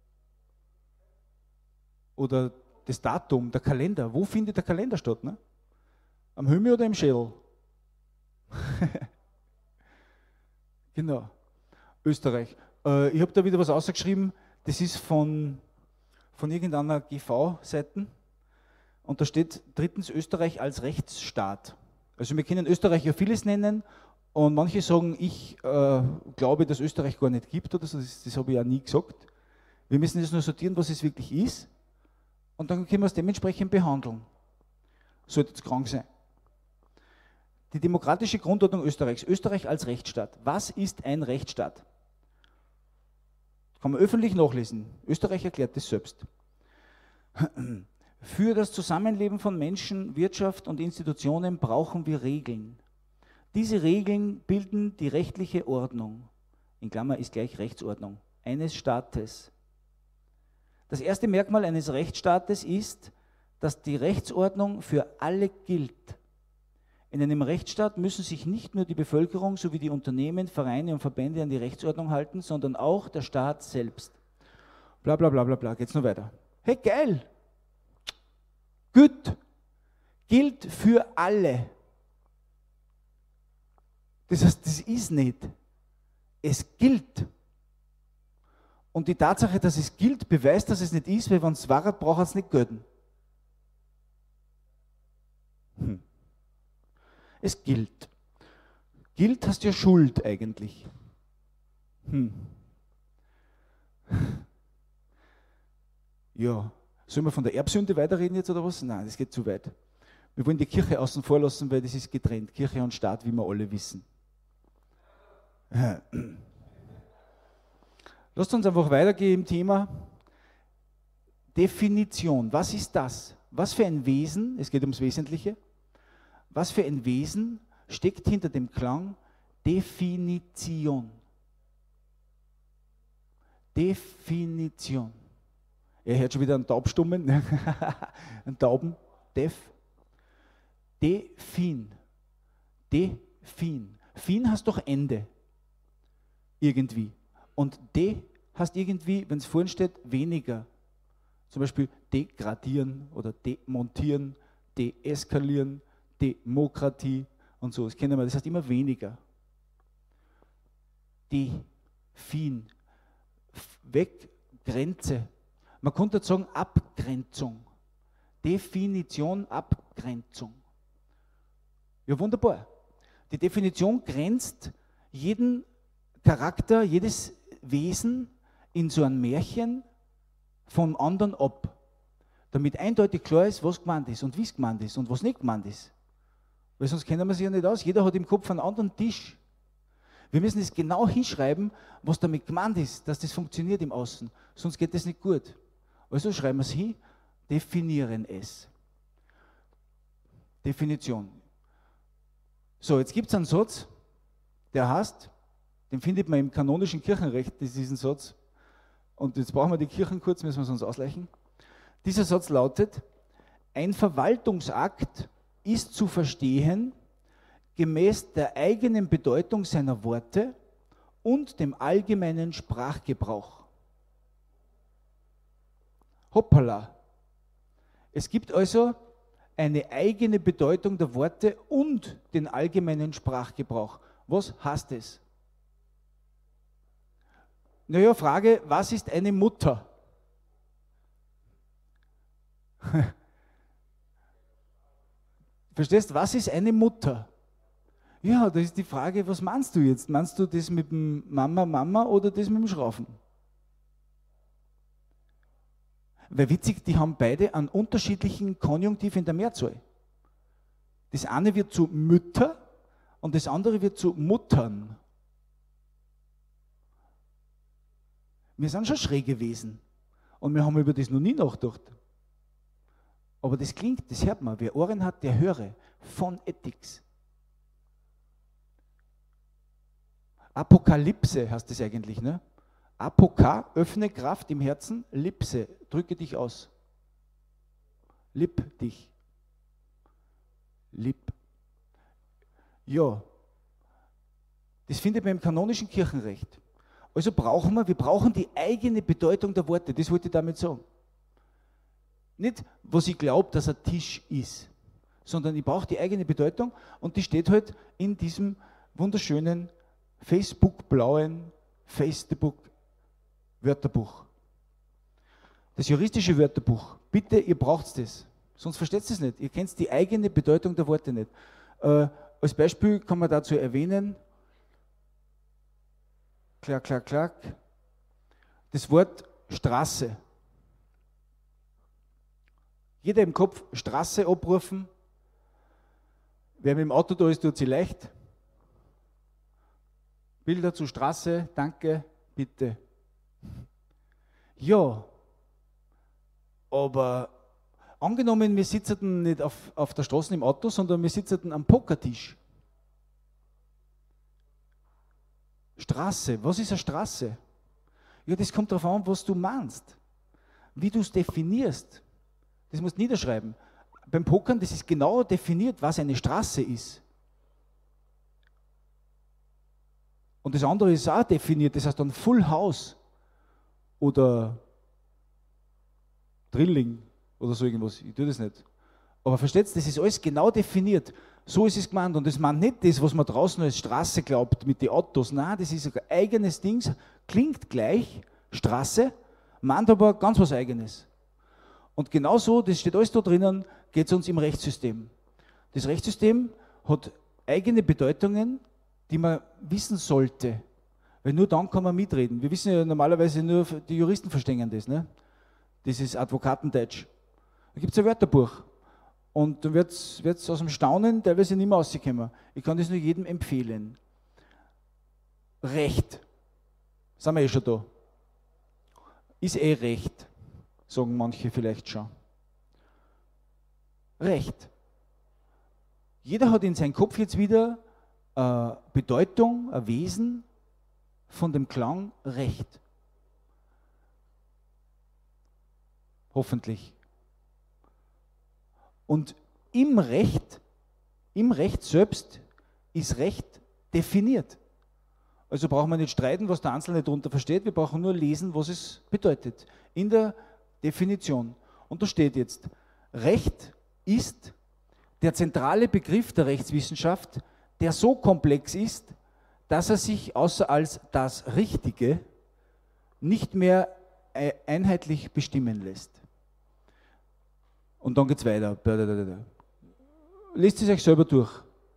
Oder das Datum, der Kalender. Wo findet der Kalender statt? Ne? Am Himmel oder im Schädel? Genau. Österreich. Ich habe da wieder was ausgeschrieben, das ist von irgendeiner GV-Seite und da steht drittens Österreich als Rechtsstaat. Also wir können Österreich ja vieles nennen und manche sagen, ich glaube, dass Österreich gar nicht gibt oder so, das habe ich ja nie gesagt. Wir müssen das nur sortieren, was es wirklich ist und dann können wir es dementsprechend behandeln. Sollte es krank sein. Die demokratische Grundordnung Österreichs. Österreich als Rechtsstaat. Was ist ein Rechtsstaat? Kann man öffentlich nachlesen. Österreich erklärt das selbst. Für das Zusammenleben von Menschen, Wirtschaft und Institutionen brauchen wir Regeln. Diese Regeln bilden die rechtliche Ordnung, in Klammer ist gleich Rechtsordnung, eines Staates. Das erste Merkmal eines Rechtsstaates ist, dass die Rechtsordnung für alle gilt. In einem Rechtsstaat müssen sich nicht nur die Bevölkerung sowie die Unternehmen, Vereine und Verbände an die Rechtsordnung halten, sondern auch der Staat selbst. Bla bla bla bla bla, geht's noch weiter. Hey, geil! Gut! Gilt für alle. Das heißt, das ist nicht. Es gilt. Und die Tatsache, dass es gilt, beweist, dass es nicht ist, weil wenn es war, braucht es nicht gelten. Es gilt. Gilt heißt ja Schuld eigentlich. Ja, sollen wir von der Erbsünde weiterreden jetzt oder was? Nein, das geht zu weit. Wir wollen die Kirche außen vor lassen, weil das ist getrennt. Kirche und Staat, wie wir alle wissen. Lasst uns einfach weitergehen im Thema. Definition. Was ist das? Was für ein Wesen, es geht ums Wesentliche, was für ein Wesen steckt hinter dem Klang Definition? Definition. Er hört schon wieder einen Taubstummen, einen Tauben, Def. Defin. Defin. Fin heißt doch Ende. Irgendwie. Und de heißt irgendwie, wenn es vorhin steht, weniger. Zum Beispiel degradieren oder demontieren, deeskalieren, Demokratie und so. Das kennen wir, das heißt immer weniger. Defin. Weg, Grenze. Man könnte sagen Abgrenzung. Definition, Abgrenzung. Ja, wunderbar. Die Definition grenzt jeden Charakter, jedes Wesen in so einem Märchen vom anderen ab. Damit eindeutig klar ist, was gemeint ist und wie es gemeint ist und was nicht gemeint ist. Weil sonst kennen wir sich ja nicht aus. Jeder hat im Kopf einen anderen Tisch. Wir müssen es genau hinschreiben, was damit gemeint ist, dass das funktioniert im Außen. Sonst geht das nicht gut. Also schreiben wir es hin, definieren es. Definition. So, jetzt gibt es einen Satz, der heißt, den findet man im kanonischen Kirchenrecht, diesen Satz. Und jetzt brauchen wir die Kirchen kurz, müssen wir es uns ausleichen. Dieser Satz lautet, ein Verwaltungsakt ist zu verstehen gemäß der eigenen Bedeutung seiner Worte und dem allgemeinen Sprachgebrauch. Hoppala. Es gibt also eine eigene Bedeutung der Worte und den allgemeinen Sprachgebrauch. Was heißt es? Naja, Frage, was ist eine Mutter? Verstehst, was ist eine Mutter? Ja, das ist die Frage, was meinst du jetzt? Meinst du das mit dem Mama oder das mit dem Schraufen? Weil witzig, die haben beide einen unterschiedlichen Konjunktiv in der Mehrzahl. Das eine wird zu Mütter und das andere wird zu Muttern. Wir sind schon schräg gewesen und wir haben über das noch nie nachgedacht. Aber das klingt, das hört man. Wer Ohren hat, der höre. Phonetics. Apokalypse heißt das eigentlich, ne? Apoka, öffne Kraft im Herzen, Lipse, drücke dich aus. Lipp dich. Lipp. Ja, das findet man im kanonischen Kirchenrecht. Also wir brauchen die eigene Bedeutung der Worte, das wollte ich damit sagen. Nicht, was ich glaube, dass ein Tisch ist, sondern ich brauche die eigene Bedeutung und die steht halt in diesem wunderschönen Facebook-blauen Facebook-Wörterbuch. Das juristische Wörterbuch, bitte, ihr braucht das, sonst versteht ihr es nicht. Ihr kennt die eigene Bedeutung der Worte nicht. Als Beispiel kann man dazu erwähnen, klack, klack, klack, das Wort Straße. Jeder im Kopf Straße abrufen. Wer mit dem Auto da ist, tut sie leicht. Bilder zur Straße, danke, bitte. Ja, aber angenommen, wir sitzen nicht auf der Straße im Auto, sondern wir sitzen am Pokertisch. Straße, was ist eine Straße? Ja, das kommt darauf an, was du meinst, wie du es definierst. Das musst du niederschreiben. Beim Pokern, das ist genau definiert, was eine Straße ist. Und das andere ist auch definiert, das heißt dann Full House oder Drilling oder so irgendwas. Ich tue das nicht. Aber versteht ihr, das ist alles genau definiert. So ist es gemeint. Und das meint nicht das, was man draußen als Straße glaubt mit den Autos. Nein, das ist ein eigenes Ding, klingt gleich, Straße, meint aber ganz was Eigenes. Und genauso, das steht alles da drinnen, geht es uns im Rechtssystem. Das Rechtssystem hat eigene Bedeutungen, die man wissen sollte. Weil nur dann kann man mitreden. Wir wissen ja normalerweise nur, die Juristen verstehen das. Ne? Das ist Advokatendeutsch. Da gibt es ein Wörterbuch. Und dann wird es aus dem Staunen teilweise nicht mehr rauskommen. Ich kann das nur jedem empfehlen. Recht. Sind wir eh schon da. Ist eh Recht. Sagen manche vielleicht schon. Recht. Jeder hat in seinem Kopf jetzt wieder eine Bedeutung, ein Wesen von dem Klang Recht. Hoffentlich. Und im Recht selbst ist Recht definiert. Also brauchen wir nicht streiten, was der Einzelne darunter versteht, wir brauchen nur lesen, was es bedeutet. In der Definition. Und da steht jetzt, Recht ist der zentrale Begriff der Rechtswissenschaft, der so komplex ist, dass er sich außer als das Richtige nicht mehr einheitlich bestimmen lässt. Und dann geht es weiter. Lest es euch selber durch.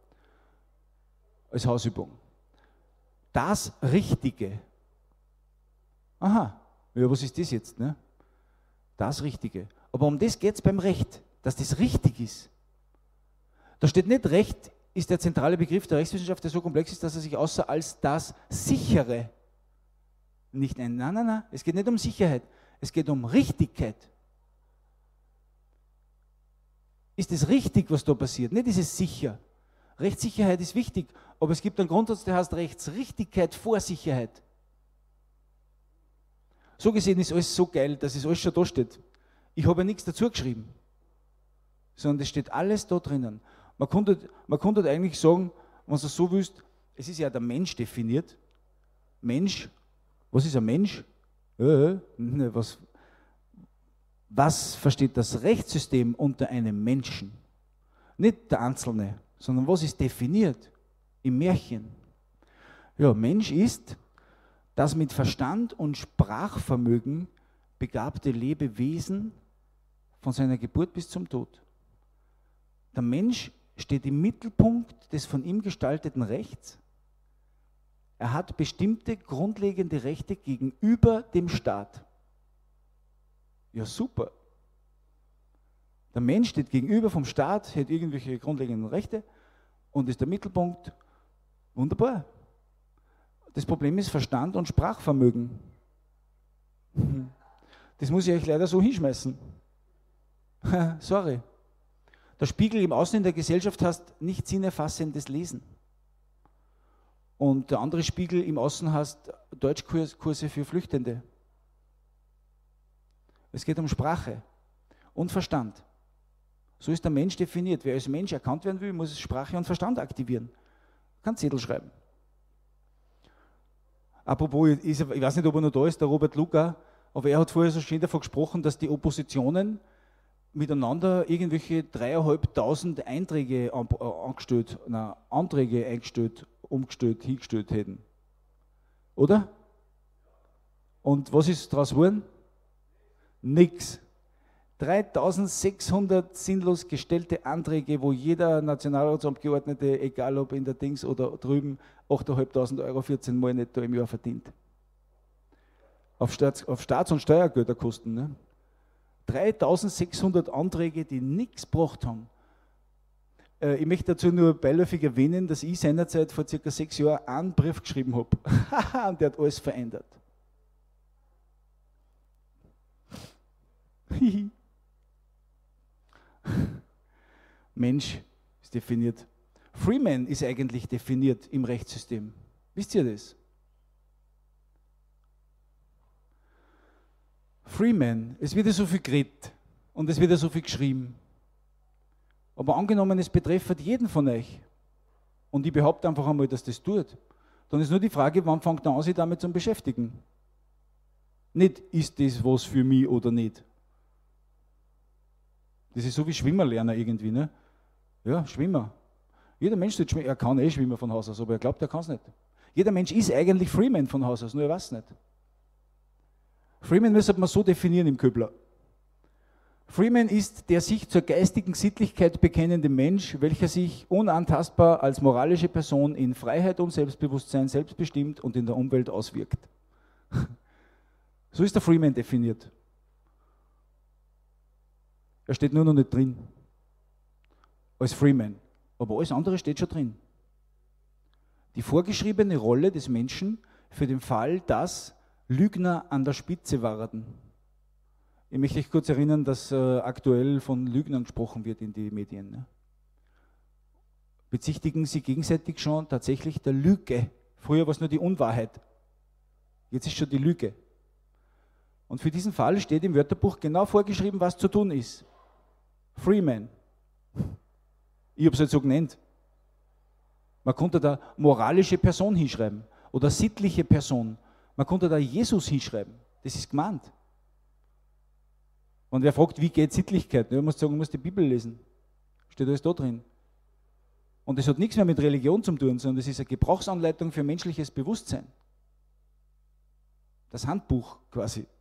Als Hausübung. Das Richtige. Aha, ja, was ist das jetzt? Ne? Das Richtige. Aber um das geht es beim Recht, dass das richtig ist. Da steht nicht, Recht ist der zentrale Begriff der Rechtswissenschaft, der so komplex ist, dass er sich außer als das Sichere nicht nennt. Nein, es geht nicht um Sicherheit, es geht um Richtigkeit. Ist es richtig, was da passiert? Nicht ist es sicher. Rechtssicherheit ist wichtig, aber es gibt einen Grundsatz, der heißt Rechtsrichtigkeit vor Sicherheit. So gesehen ist alles so geil, dass es alles schon da steht. Ich habe ja nichts dazu geschrieben, sondern es steht alles da drinnen. Man konnte eigentlich sagen, wenn du es so willst, es ist ja der Mensch definiert. Mensch, was ist ein Mensch? Was versteht das Rechtssystem unter einem Menschen? Nicht der Einzelne, sondern was ist definiert im Märchen? Ja, Mensch ist das mit Verstand und Sprachvermögen begabte Lebewesen von seiner Geburt bis zum Tod. Der Mensch steht im Mittelpunkt des von ihm gestalteten Rechts. Er hat bestimmte grundlegende Rechte gegenüber dem Staat. Ja, super. Der Mensch steht gegenüber vom Staat, hat irgendwelche grundlegenden Rechte und ist der Mittelpunkt. Wunderbar. Das Problem ist Verstand und Sprachvermögen. Das muss ich euch leider so hinschmeißen. Sorry. Der Spiegel im Außen in der Gesellschaft heißt nicht sinnerfassendes Lesen. Und der andere Spiegel im Außen heißt Deutschkurse für Flüchtende. Es geht um Sprache und Verstand. So ist der Mensch definiert. Wer als Mensch erkannt werden will, muss Sprache und Verstand aktivieren. Kann Zettel schreiben. Apropos, ich weiß nicht, ob er noch da ist, der Robert Luca, aber er hat vorher so schön davon gesprochen, dass die Oppositionen miteinander irgendwelche 3.500 Anträge eingestellt, umgestellt, hingestellt hätten. Oder? Und was ist daraus geworden? Nix. 3.600 sinnlos gestellte Anträge, wo jeder Nationalratsabgeordnete, egal ob in der Dings oder drüben, 8.500 Euro 14 Mal netto im Jahr verdient. Auf Staats- und Steuergelder kosten. Ne? 3.600 Anträge, die nichts gebracht haben. Ich möchte dazu nur beiläufig erwähnen, dass ich seinerzeit vor ca. 6 Jahren einen Brief geschrieben habe. Und der hat alles verändert. Mensch ist definiert. Freeman ist eigentlich definiert im Rechtssystem. Wisst ihr das? Freeman, es wird ja so viel geredet und es wird ja so viel geschrieben. Aber angenommen, es betrifft jeden von euch und ich behaupte einfach einmal, dass das tut, dann ist nur die Frage, wann fängt er an, sich damit zu beschäftigen? Nicht, ist das was für mich oder nicht? Das ist so wie Schwimmerlerner irgendwie, ne? Ja, Schwimmer. Jeder Mensch er kann schwimmen von Haus aus, aber er glaubt, er kann es nicht. Jeder Mensch ist eigentlich Freeman von Haus aus, nur er weiß es nicht. Freeman müsste man so definieren im Köbler. Freeman ist der sich zur geistigen Sittlichkeit bekennende Mensch, welcher sich unantastbar als moralische Person in Freiheit und Selbstbewusstsein selbstbestimmt und in der Umwelt auswirkt. So ist der Freeman definiert. Er steht nur noch nicht drin. Als Freeman. Aber alles andere steht schon drin. Die vorgeschriebene Rolle des Menschen für den Fall, dass Lügner an der Spitze waren. Ich möchte euch kurz erinnern, dass aktuell von Lügnern gesprochen wird in die Medien. Ne? Bezichtigen sie gegenseitig schon tatsächlich der Lüge. Früher war es nur die Unwahrheit. Jetzt ist schon die Lüge. Und für diesen Fall steht im Wörterbuch genau vorgeschrieben, was zu tun ist. Freeman. Ich habe es jetzt so genannt. Man konnte da moralische Person hinschreiben oder sittliche Person. Man konnte da Jesus hinschreiben. Das ist gemeint. Und wer fragt, wie geht Sittlichkeit? Man muss sagen, man muss die Bibel lesen. Steht alles da drin. Und das hat nichts mehr mit Religion zu tun, sondern das ist eine Gebrauchsanleitung für menschliches Bewusstsein. Das Handbuch quasi.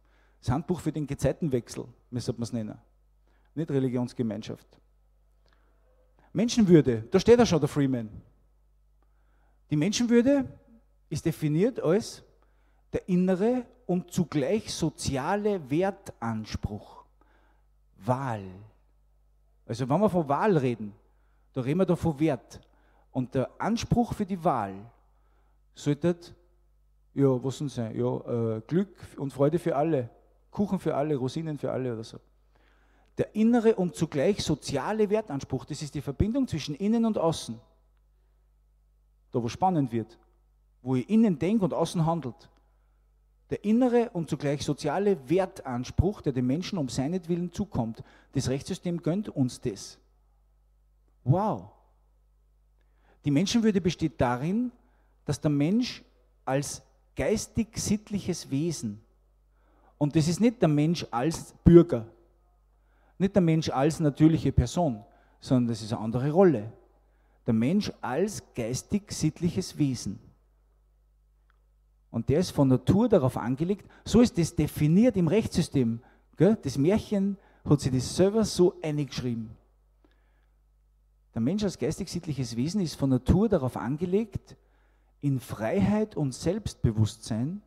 Das Handbuch für den Gezeitenwechsel, müsste man es nennen. Nicht Religionsgemeinschaft. Menschenwürde, da steht ja schon der Freeman. Die Menschenwürde ist definiert als der innere und zugleich soziale Wertanspruch. Wahl. Also wenn wir von Wahl reden, da reden wir da von Wert. Und der Anspruch für die Wahl sollte, ja, was soll sein? Ja, Glück und Freude für alle, Kuchen für alle, Rosinen für alle oder so. Der innere und zugleich soziale Wertanspruch, das ist die Verbindung zwischen innen und außen. Da, wo spannend wird, wo ich innen denke und außen handelt. Der innere und zugleich soziale Wertanspruch, der dem Menschen um seinetwillen zukommt. Das Rechtssystem gönnt uns das. Wow! Die Menschenwürde besteht darin, dass der Mensch als geistig-sittliches Wesen, und das ist nicht der Mensch als Bürger, nicht der Mensch als natürliche Person, sondern das ist eine andere Rolle. Der Mensch als geistig-sittliches Wesen. Und der ist von Natur darauf angelegt, so ist das definiert im Rechtssystem. Gell? Das Märchen hat sich das selber so eingeschrieben. Der Mensch als geistig-sittliches Wesen ist von Natur darauf angelegt, in Freiheit und Selbstbewusstsein,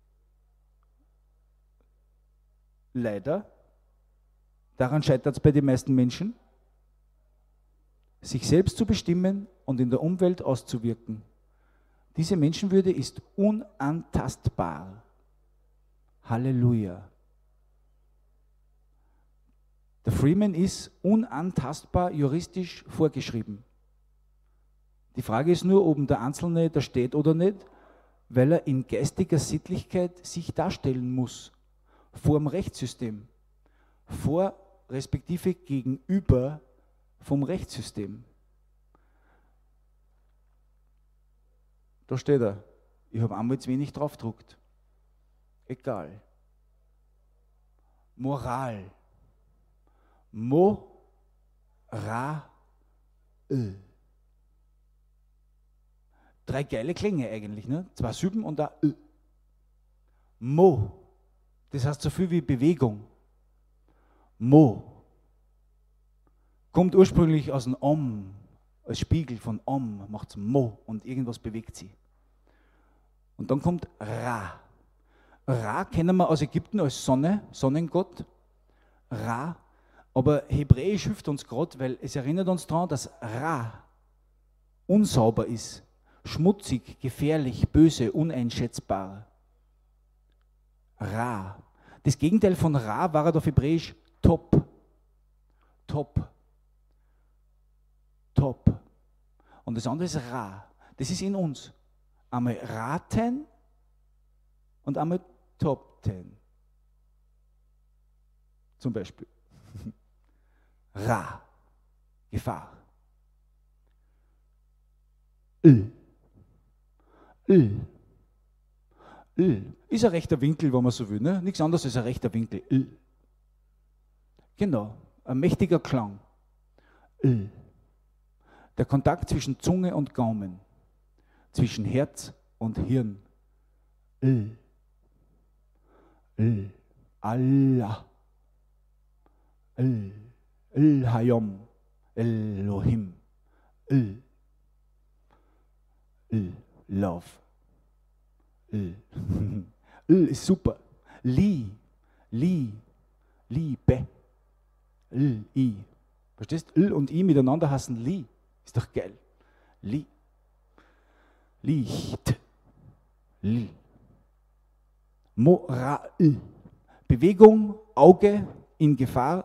leider, daran scheitert es bei den meisten Menschen, sich selbst zu bestimmen und in der Umwelt auszuwirken. Diese Menschenwürde ist unantastbar. Halleluja. Der Freeman ist unantastbar juristisch vorgeschrieben. Die Frage ist nur, ob der Einzelne da steht oder nicht, weil er in geistiger Sittlichkeit sich darstellen muss. Vor dem Rechtssystem. Vor respektive gegenüber vom Rechtssystem. Da steht er. Ich habe einmal zu wenig draufgedruckt. Egal. Moral. Mo-ra-ö. 3 geile Klänge eigentlich, ne? 2 Silben und ein Ö. Mo. Das heißt so viel wie Bewegung. Mo. Kommt ursprünglich aus dem Om. Als Spiegel von Om macht es Mo und irgendwas bewegt sie. Und dann kommt Ra. Ra kennen wir aus Ägypten als Sonne, Sonnengott. Ra. Aber Hebräisch hilft uns gerade, weil es erinnert uns daran, dass Ra unsauber ist, schmutzig, gefährlich, böse, uneinschätzbar. Ra. Das Gegenteil von Ra war auf Hebräisch Top. Top. Top. Und das andere ist Ra. Das ist in uns. Einmal raten und einmal topten. Zum Beispiel. Ra. Gefahr. Ist ein rechter Winkel, wenn man so will. Ne? Nichts anderes als ein rechter Winkel. Genau, ein mächtiger Klang. Der Kontakt zwischen Zunge und Gaumen, zwischen Herz und Hirn. Allah. El-Hayom. Elohim. Love. Ist super. Liebe. I. Verstehst? Und I miteinander heißen Li. Ist doch geil. Licht. Moral. Bewegung, Auge in Gefahr.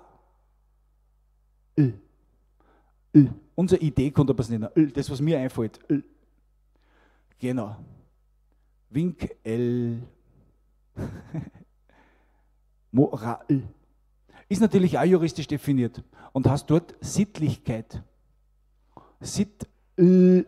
Unsere Idee konnte man es nennen. Das, was mir einfällt. Genau. Winkel. Moral. Ist natürlich auch juristisch definiert und hast dort Sittlichkeit. Sittlichkeit.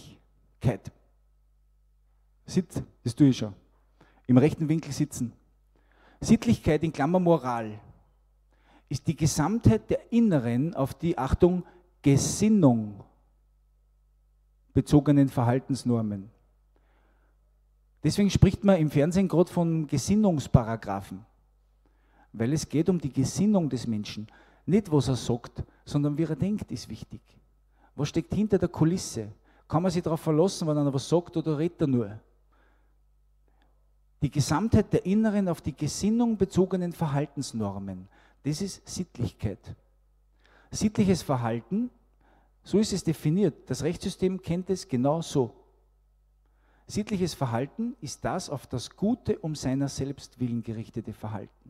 Sitt, das tue ich schon. Im rechten Winkel sitzen. Sittlichkeit in Klammer Moral ist die Gesamtheit der inneren auf die, Achtung, Gesinnung bezogenen Verhaltensnormen. Deswegen spricht man im Fernsehen gerade von Gesinnungsparagraphen. Weil es geht um die Gesinnung des Menschen. Nicht, was er sagt, sondern wie er denkt, ist wichtig. Was steckt hinter der Kulisse? Kann man sich darauf verlassen, wenn einer was sagt, oder redet er nur? Die Gesamtheit der inneren, auf die Gesinnung bezogenen Verhaltensnormen, das ist Sittlichkeit. Sittliches Verhalten, so ist es definiert. Das Rechtssystem kennt es genau so. Sittliches Verhalten ist das auf das Gute um seiner selbst willen gerichtete Verhalten.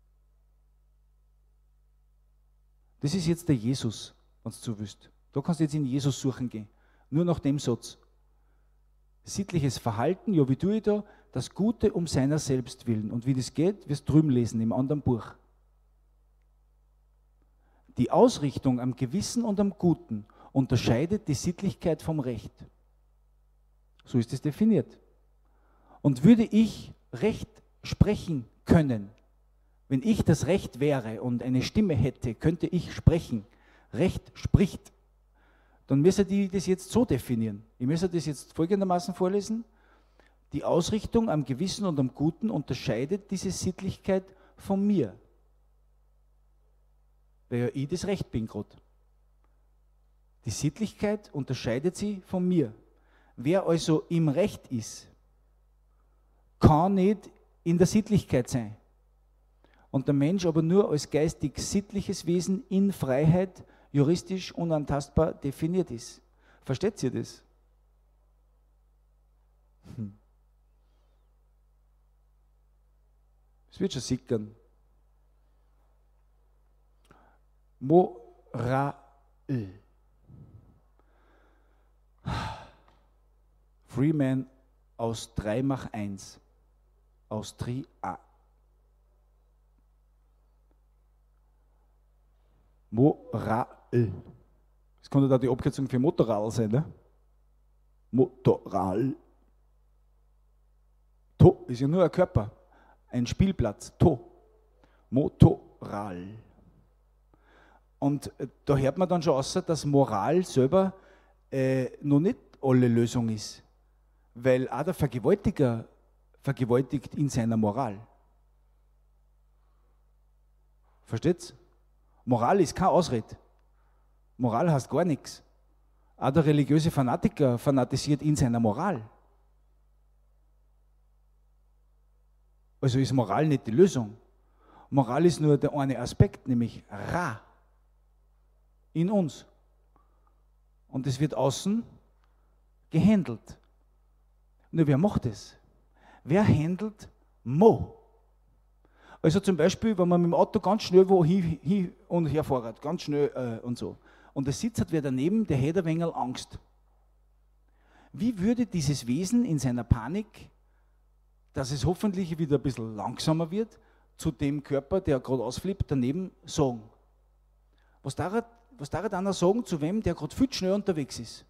Das ist jetzt der Jesus, wenn du so willst. Da kannst du jetzt in Jesus suchen gehen. Nur nach dem Satz. Sittliches Verhalten, ja, wie tue ich da? Das Gute um seiner selbst willen. Und wie das geht, wirst du drüben lesen, im anderen Buch. Die Ausrichtung am Gewissen und am Guten unterscheidet die Sittlichkeit vom Recht. So ist es definiert. Und würde ich Recht sprechen können, wenn ich das Recht wäre und eine Stimme hätte, könnte ich sprechen. Recht spricht. Dann müsste ich das jetzt so definieren. Ich müsste das jetzt folgendermaßen vorlesen. Die Ausrichtung am Gewissen und am Guten unterscheidet diese Sittlichkeit von mir. Weil ja ich das Recht bin gerade. Die Sittlichkeit unterscheidet sie von mir. Wer also im Recht ist, kann nicht in der Sittlichkeit sein. Und der Mensch aber nur als geistig-sittliches Wesen in Freiheit, juristisch unantastbar definiert ist. Versteht ihr das? Es wird schon sickern. Moral. Freeman aus 3x1. Aus 3a. Moral. Das könnte da die Abkürzung für Motorrad sein, ne? Motorrad. To ist ja nur ein Körper, ein Spielplatz. To. Motorrad. Und da hört man dann schon raus, dass Moral selber noch nicht alle Lösung ist. Weil auch der Vergewaltiger vergewaltigt in seiner Moral. Versteht's? Moral ist keine Ausrede. Moral heißt gar nichts. Auch der religiöse Fanatiker fanatisiert in seiner Moral. Also ist Moral nicht die Lösung. Moral ist nur der eine Aspekt, nämlich Ra in uns. Und es wird außen gehandelt. Nur wer macht es? Wer handelt Mo? Also zum Beispiel, wenn man mit dem Auto ganz schnell wo hin und her fährt, ganz schnell und so. Und der sitzt hat wer daneben, der hat ein wenig Angst. Wie würde dieses Wesen in seiner Panik, dass es hoffentlich wieder ein bisschen langsamer wird, zu dem Körper, der gerade ausflippt, daneben sagen? Was darf einer sagen zu wem, der gerade viel schnell unterwegs ist?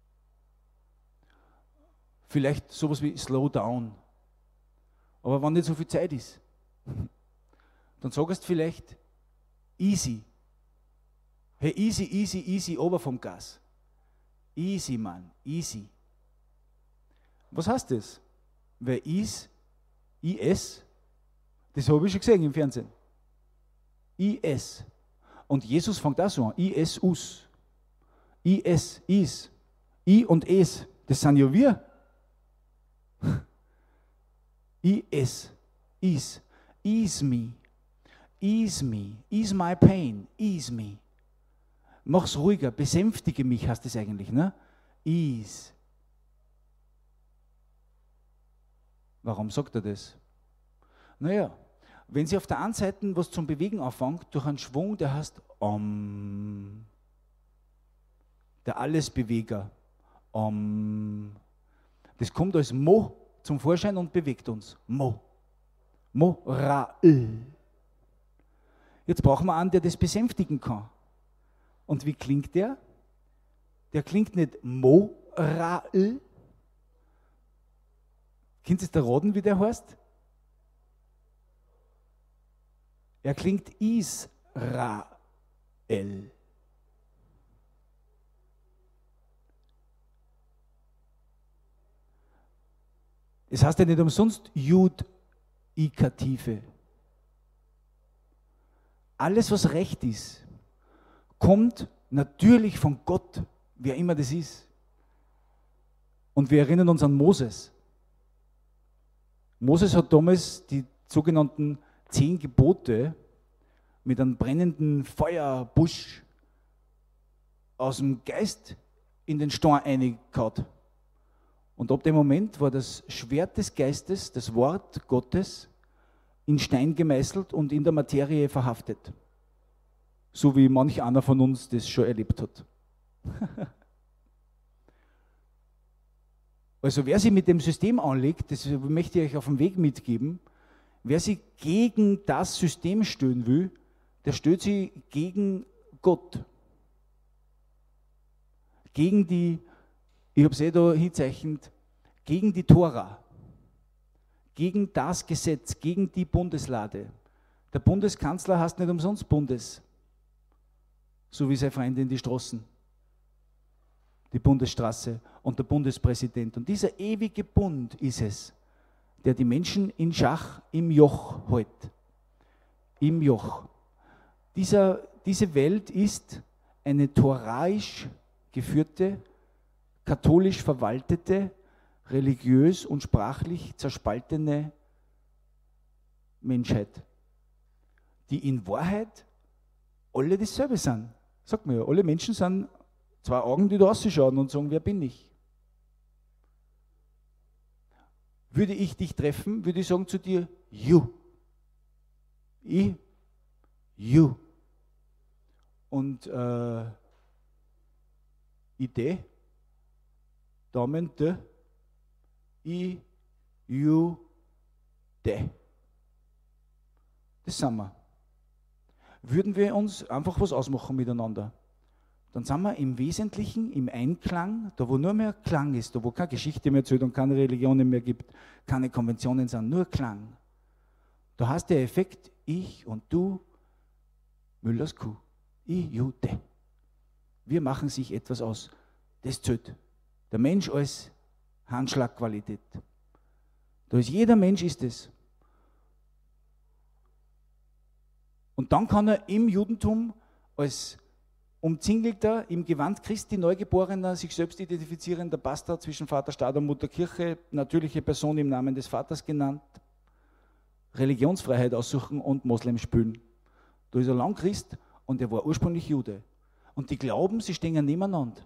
Vielleicht sowas wie Slow down. Aber wenn nicht so viel Zeit ist, dann sagst du vielleicht easy. Hey, easy, easy, easy, ober vom Gas. Easy, Mann, easy. Was heißt das? Weil IS, das habe ich schon gesehen im Fernsehen. IS. Und Jesus fängt auch so an. IS, us. IS, is. I und es. Das sind ja wir. IS, is. Ease me. Ease me. Ease my pain. Ease me. Mach's ruhiger. Besänftige mich, heißt das eigentlich, ne? Ease. Warum sagt er das? Naja, wenn sie auf der einen Seite was zum Bewegen anfängt, durch einen Schwung, der heißt der Allesbeweger. Das kommt als Mo zum Vorschein und bewegt uns. Mo. Moral. Jetzt brauchen wir einen, der das besänftigen kann. Und wie klingt der? Der klingt nicht Moral. Könnt ihr da raten, wie der heißt? Er klingt Israel. Es heißt ja nicht umsonst Jud-Ikative. alles, was recht ist, kommt natürlich von Gott, wer immer das ist. Und wir erinnern uns an Moses. Moses hat damals die sogenannten 10 Gebote mit einem brennenden Feuerbusch aus dem Geist in den Stein eingehauen. Und ab dem Moment war das Schwert des Geistes, das Wort Gottes, in Stein gemeißelt und in der Materie verhaftet. So wie manch einer von uns das schon erlebt hat. Also wer sich mit dem System anlegt, das möchte ich euch auf den Weg mitgeben, wer sich gegen das System stellen will, der stellt sich gegen Gott. Gegen die, ich habe es da hinzeichnet, gegen die Tora, gegen das Gesetz, gegen die Bundeslade. Der Bundeskanzler heißt nicht umsonst Bundes, so wie seine Freunde in die Straßen, die Bundesstraße und der Bundespräsident. Und dieser ewige Bund ist es, der die Menschen in Schach im Joch hält. Im Joch. Diese Welt ist eine toraisch geführte, katholisch verwaltete, religiös und sprachlich zerspaltene Menschheit, die in Wahrheit alle dasselbe sind. Sagt man ja, alle Menschen sind zwei Augen, die da rausschauen und sagen, wer bin ich? Würde ich dich treffen, würde ich sagen zu dir, you. Ich, you. Und Idee, Daumen, de, I, you, de. Das sind wir. Würden wir uns einfach was ausmachen miteinander, dann sind wir im Wesentlichen im Einklang, da wo nur mehr Klang ist, da wo keine Geschichte mehr zählt und keine Religionen mehr gibt, keine Konventionen sind, nur Klang. Da hast der Effekt, ich und du, Müllers Kuh, ich, you, de. Wir machen sich etwas aus, das zählt. Der Mensch als Handschlagqualität. Da ist jeder Mensch ist es. Und dann kann er im Judentum als umzingelter, im Gewand Christi Neugeborener, sich selbst identifizierender Bastard zwischen Vater, Staat und Mutter Kirche, natürliche Person im Namen des Vaters genannt, Religionsfreiheit aussuchen und Moslem spülen. Da ist er lang Christ und er war ursprünglich Jude. Und die glauben, sie stehen nebeneinander.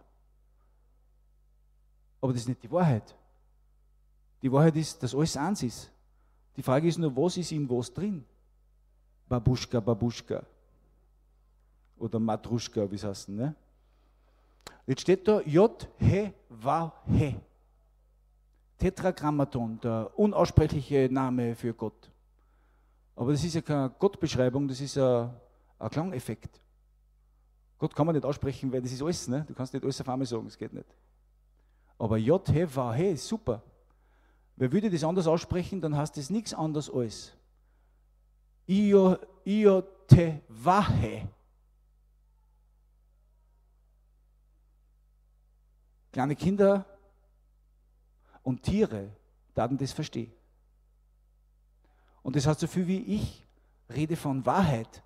Aber das ist nicht die Wahrheit. Die Wahrheit ist, dass alles eins ist. Die Frage ist nur, was ist in was drin? Babuschka, Babuschka. Oder Matruschka, wie es heißt. Ne? Jetzt steht da J, He, Wa, He. Tetragrammaton, der unaussprechliche Name für Gott. Aber das ist ja keine Gottbeschreibung, das ist ein Klangeffekt. Gott kann man nicht aussprechen, weil das ist alles. Ne? Du kannst nicht alles auf einmal sagen, das geht nicht. Aber J, He, Wa, He ist super. Wer würde das anders aussprechen, dann heißt das nichts anderes als Io, Te, Wa, He. Kleine Kinder und Tiere werden das verstehen. Und das heißt so viel wie ich rede von Wahrheit.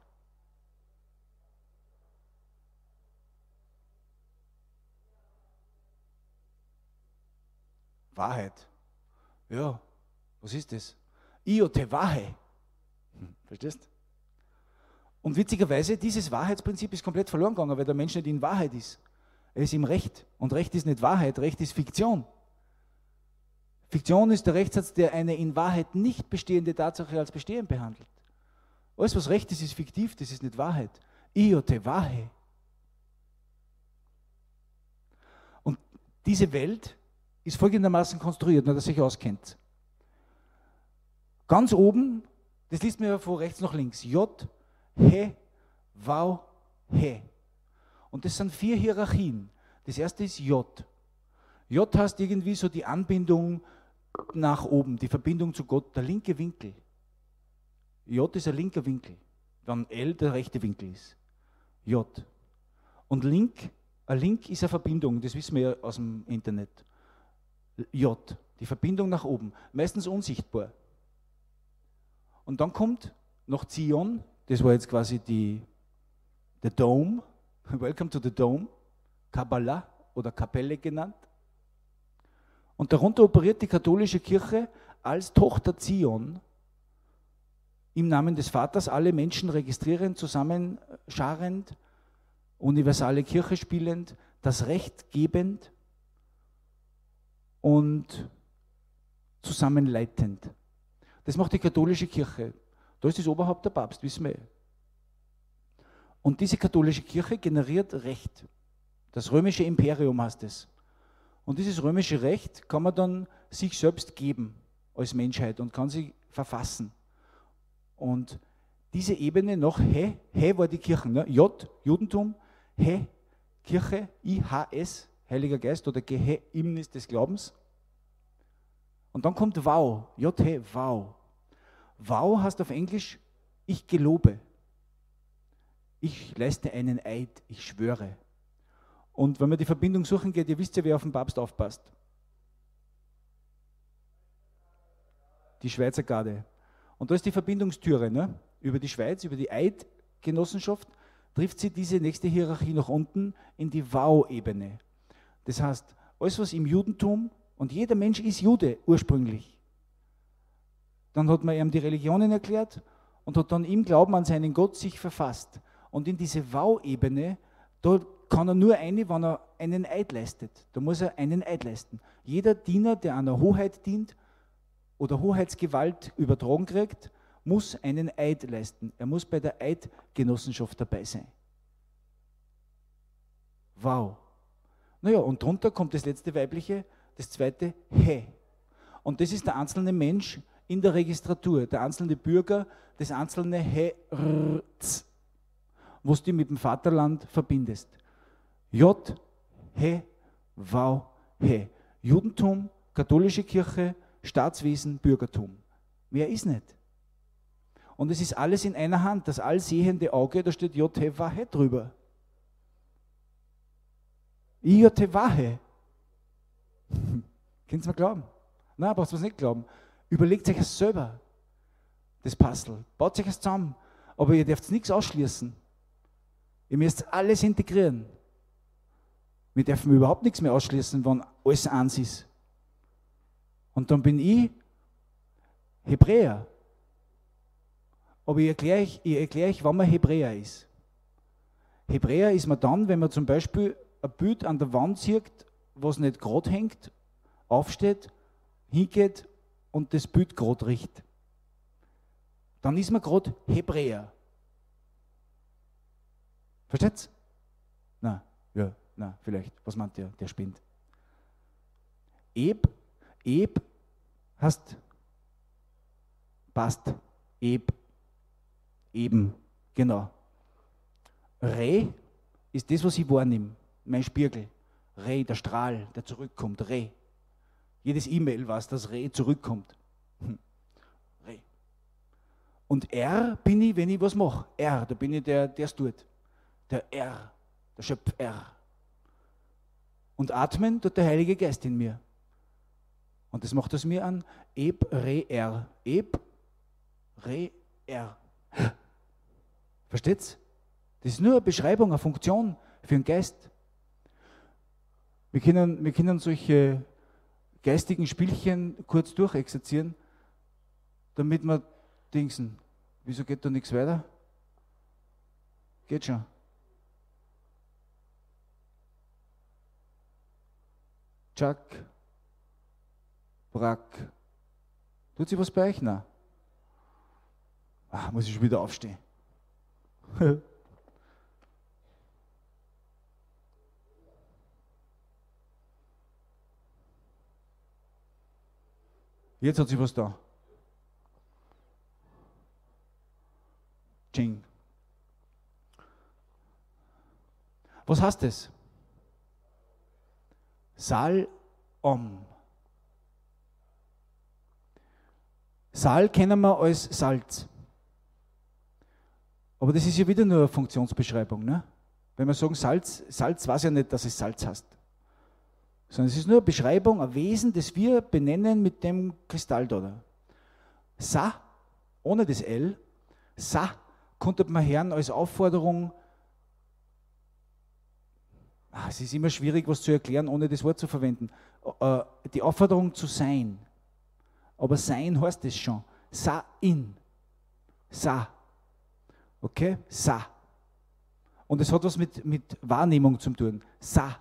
Wahrheit. Ja, was ist das? Io te Wahrheit. Verstehst? Und witzigerweise, dieses Wahrheitsprinzip ist komplett verloren gegangen, weil der Mensch nicht in Wahrheit ist. Er ist im Recht. Und Recht ist nicht Wahrheit, Recht ist Fiktion. Fiktion ist der Rechtssatz, der eine in Wahrheit nicht bestehende Tatsache als bestehend behandelt. Alles, was Recht ist, ist fiktiv, das ist nicht Wahrheit. Io te Wahrheit. Und diese Welt ist folgendermaßen konstruiert, nur dass ihr euch auskennt. Ganz oben, das liest man ja von rechts nach links, J, He, Wau, He. Und das sind 4 Hierarchien. Das erste ist J. J heißt irgendwie so die Anbindung nach oben, die Verbindung zu Gott, der linke Winkel. J ist ein linker Winkel, dann L der rechte Winkel ist. J. Und ein Link ist eine Verbindung, das wissen wir ja aus dem Internet. J, die Verbindung nach oben, meistens unsichtbar. Und dann kommt nach Zion das war jetzt quasi der Dome, Welcome to the Dome, Kabbalah oder Kapelle genannt. Und darunter operiert die katholische Kirche als Tochter Zion im Namen des Vaters alle Menschen registrierend, zusammenscharend, universale Kirche spielend, das Recht gebend und zusammenleitend. Das macht die katholische Kirche. Da ist das Oberhaupt der Papst, wissen wir. Und diese katholische Kirche generiert Recht. Das römische Imperium heißt es. Und dieses römische Recht kann man dann sich selbst geben als Menschheit und kann sich verfassen. Und diese Ebene noch He war die Kirche, ne? J, Judentum, He, Kirche, IHS, Heiliger Geist oder Geheimnis des Glaubens. Und dann kommt Wow, J-He, Wow. Wow heißt auf Englisch, ich gelobe. Ich leiste einen Eid, ich schwöre. Und wenn man die Verbindung suchen geht, ihr wisst ja, wer auf den Papst aufpasst. Die Schweizer Garde. Und da ist die Verbindungstüre, ne? Über die Schweiz, über die Eidgenossenschaft, trifft sie diese nächste Hierarchie nach unten in die Wow-Ebene. Das heißt, alles was im Judentum, und jeder Mensch ist Jude ursprünglich. Dann hat man ihm die Religionen erklärt und hat dann im Glauben an seinen Gott sich verfasst. Und in diese Wow-Ebene, da kann er nur wenn er einen Eid leistet. Da muss er einen Eid leisten. Jeder Diener, der einer Hoheit dient oder Hoheitsgewalt übertragen kriegt, muss einen Eid leisten. Er muss bei der Eidgenossenschaft dabei sein. Wow. Naja, und drunter kommt das letzte Weibliche, das zweite He. Und das ist der einzelne Mensch in der Registratur, der einzelne Bürger, das einzelne Herz, was du mit dem Vaterland verbindest. J, He, Wow, He. Judentum, katholische Kirche, Staatswesen, Bürgertum. Mehr ist nicht. Und es ist alles in einer Hand, das allsehende Auge, da steht J, He, Wow, He drüber. J, He, Wow, He. Könnt ihr mir glauben? Nein, braucht ihr es nicht glauben. Überlegt euch es selber, das Puzzle. Baut euch es zusammen. Aber ihr dürft nichts ausschließen. Ihr müsst alles integrieren. Wir dürfen überhaupt nichts mehr ausschließen, wenn alles eins ist. Und dann bin ich Hebräer. Aber ich erkläre euch, wann man Hebräer ist. Hebräer ist man dann, wenn man zum Beispiel ein Bild an der Wand sieht, was nicht gerade hängt, aufsteht, hingeht und das Bild gerade riecht. Dann ist man gerade Hebräer. Versteht's? Na, ja, na, vielleicht. Was meint der? Der spinnt. Eb heißt passt. Eben, genau. Re ist das, was ich wahrnehme. Mein Spiegel. Re, der Strahl, der zurückkommt. Re. Jedes E-Mail weiß, dass Re zurückkommt. Re. Und R bin ich, wenn ich was mache. R, da bin ich der es tut. Der R, der Schöpf R. Und atmen tut der Heilige Geist in mir. Und das macht aus mir an Eb, Re, R. Eb, Re, R. Versteht's? Das ist nur eine Beschreibung, eine Funktion für den Geist. Wir können solche geistigen Spielchen kurz durchexerzieren, damit wir dingsen. Wieso geht da nichts weiter? Geht schon. Tschak, Brack. Tut sich was bei euch? Nein. Muss ich schon wieder aufstehen. Jetzt hat sich was da. Ching. Was heißt das? Salom. Sal kennen wir als Salz. Aber das ist ja wieder nur eine Funktionsbeschreibung. Ne? Wenn wir sagen Salz weiß ja nicht, dass es Salz heißt. Sondern es ist nur eine Beschreibung, ein Wesen, das wir benennen mit dem Kristall da. Sa, ohne das L, Sa konnte man hören als Aufforderung, es ist immer schwierig, was zu erklären, ohne das Wort zu verwenden, die Aufforderung zu sein. Aber sein heißt es schon. Sa in. Sa. Okay? Sa. Und es hat was mit Wahrnehmung zu tun. Sa.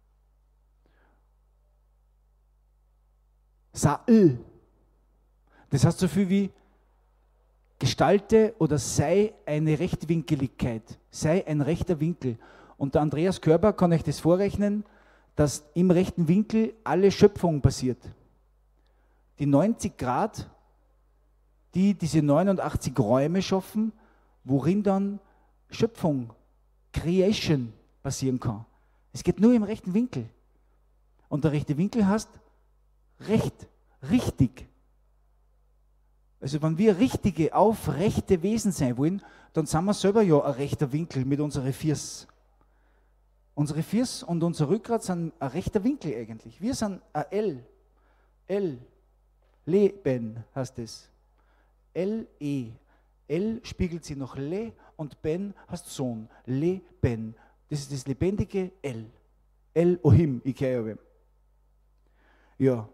Sa-il. Das heißt so viel wie gestalte oder sei eine Rechtwinkeligkeit. Sei ein rechter Winkel. Und der Andreas Körber kann euch das vorrechnen, dass im rechten Winkel alle Schöpfung passiert. Die 90 Grad, die diese 89 Räume schaffen, worin dann Schöpfung, Creation passieren kann. Es geht nur im rechten Winkel. Und der rechte Winkel heißt recht, richtig. Also wenn wir richtige, aufrechte Wesen sein wollen, dann sind wir selber ja ein rechter Winkel mit unseren Füßen. Unsere Füße und unser Rückgrat sind ein rechter Winkel eigentlich. Wir sind ein L. L. Leben heißt es. L-E. L spiegelt sich nach Le und Ben heißt Sohn. Leben. Das ist das lebendige L. Elohim, ich kenne ja.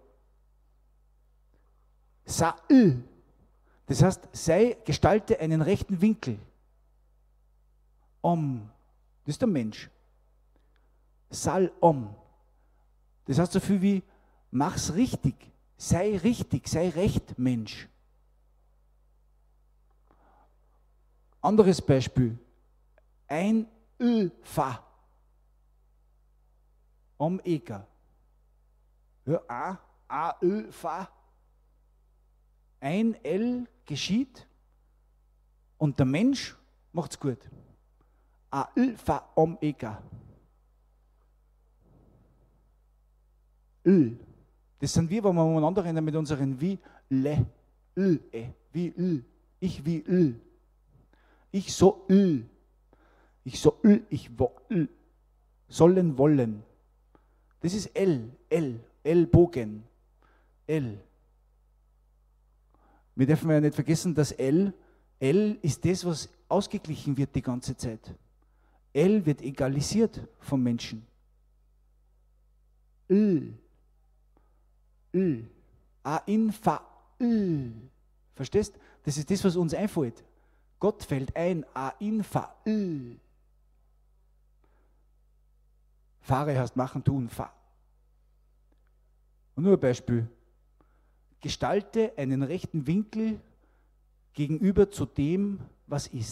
Sa-il. Das heißt, gestalte einen rechten Winkel. Om. Das ist der Mensch. Sal-om. Das heißt so viel wie, mach's richtig. Sei recht, Mensch. Anderes Beispiel. Ein Fa. Omega. Ja, Fa. Ein L geschieht und der Mensch macht's gut. Fa Omega. Das sind wir, wenn wir umeinander rennen mit unseren wie, le, wie, ich wie, ich so, ich so, ich wo, sollen, wollen. Das ist Ellbogen, L. Wir dürfen ja nicht vergessen, dass L ist das, was ausgeglichen wird die ganze Zeit. L wird egalisiert vom Menschen. Fa. Verstehst? Das ist das, was uns einfällt. Gott fällt ein. Fa. Fahre heißt machen, tun, fa. Und nur ein Beispiel. Gestalte einen rechten Winkel gegenüber zu dem, was ist.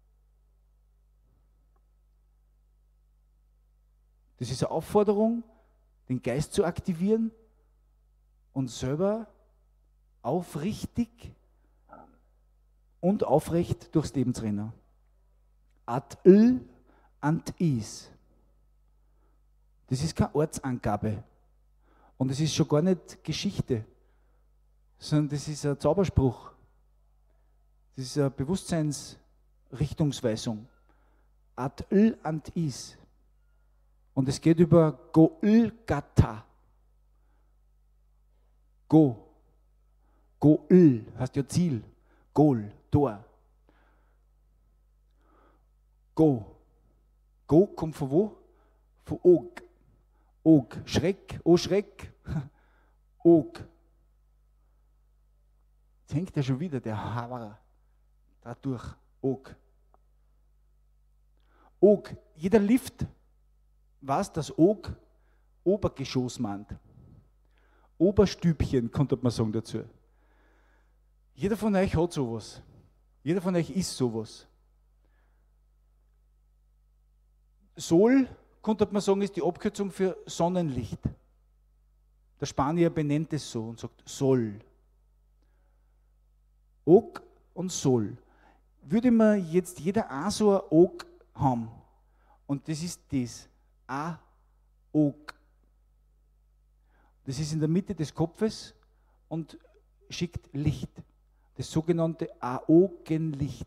Das ist eine Aufforderung, den Geist zu aktivieren und selber aufrichtig und aufrecht durchs Leben zu rennen. Ad-il, ant-is. Das ist keine Ortsangabe. Und es ist schon gar nicht Geschichte, sondern das ist ein Zauberspruch. Das ist eine Bewusstseinsrichtungsweisung. Ad-il, ant-is. Und es geht über Go-il-gata. Go. Go-il heißt ja Ziel. Goal, Tor. Go. Go kommt von wo? Von Og. Og. Schreck. Oh Schreck. Og. Jetzt hängt er schon wieder, der Hammer. Da durch. Og. Og. Jeder Lift weiß, dass Og Obergeschoss meint. Oberstübchen, könnte man sagen dazu. Jeder von euch hat sowas. Jeder von euch ist sowas. Sol, könnte man sagen, ist die Abkürzung für Sonnenlicht. Der Spanier benennt es so und sagt Sol. Og und Sol. Würde man jetzt jeder auch so ein Og haben. Und das ist das. Og. Das ist in der Mitte des Kopfes und schickt Licht. Das sogenannte Aogenlicht.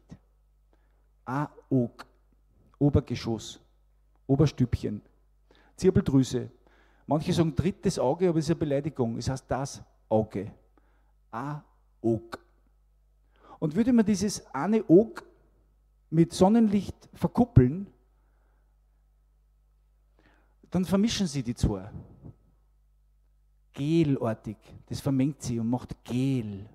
Aog. Obergeschoss. Oberstübchen. Zirbeldrüse. Manche sagen drittes Auge, aber es ist eine Beleidigung. Es heißt das Auge. Aog. Und würde man dieses eine Og mit Sonnenlicht verkuppeln, dann vermischen sie die zwei. Gelartig. Das vermengt sie und macht Gel.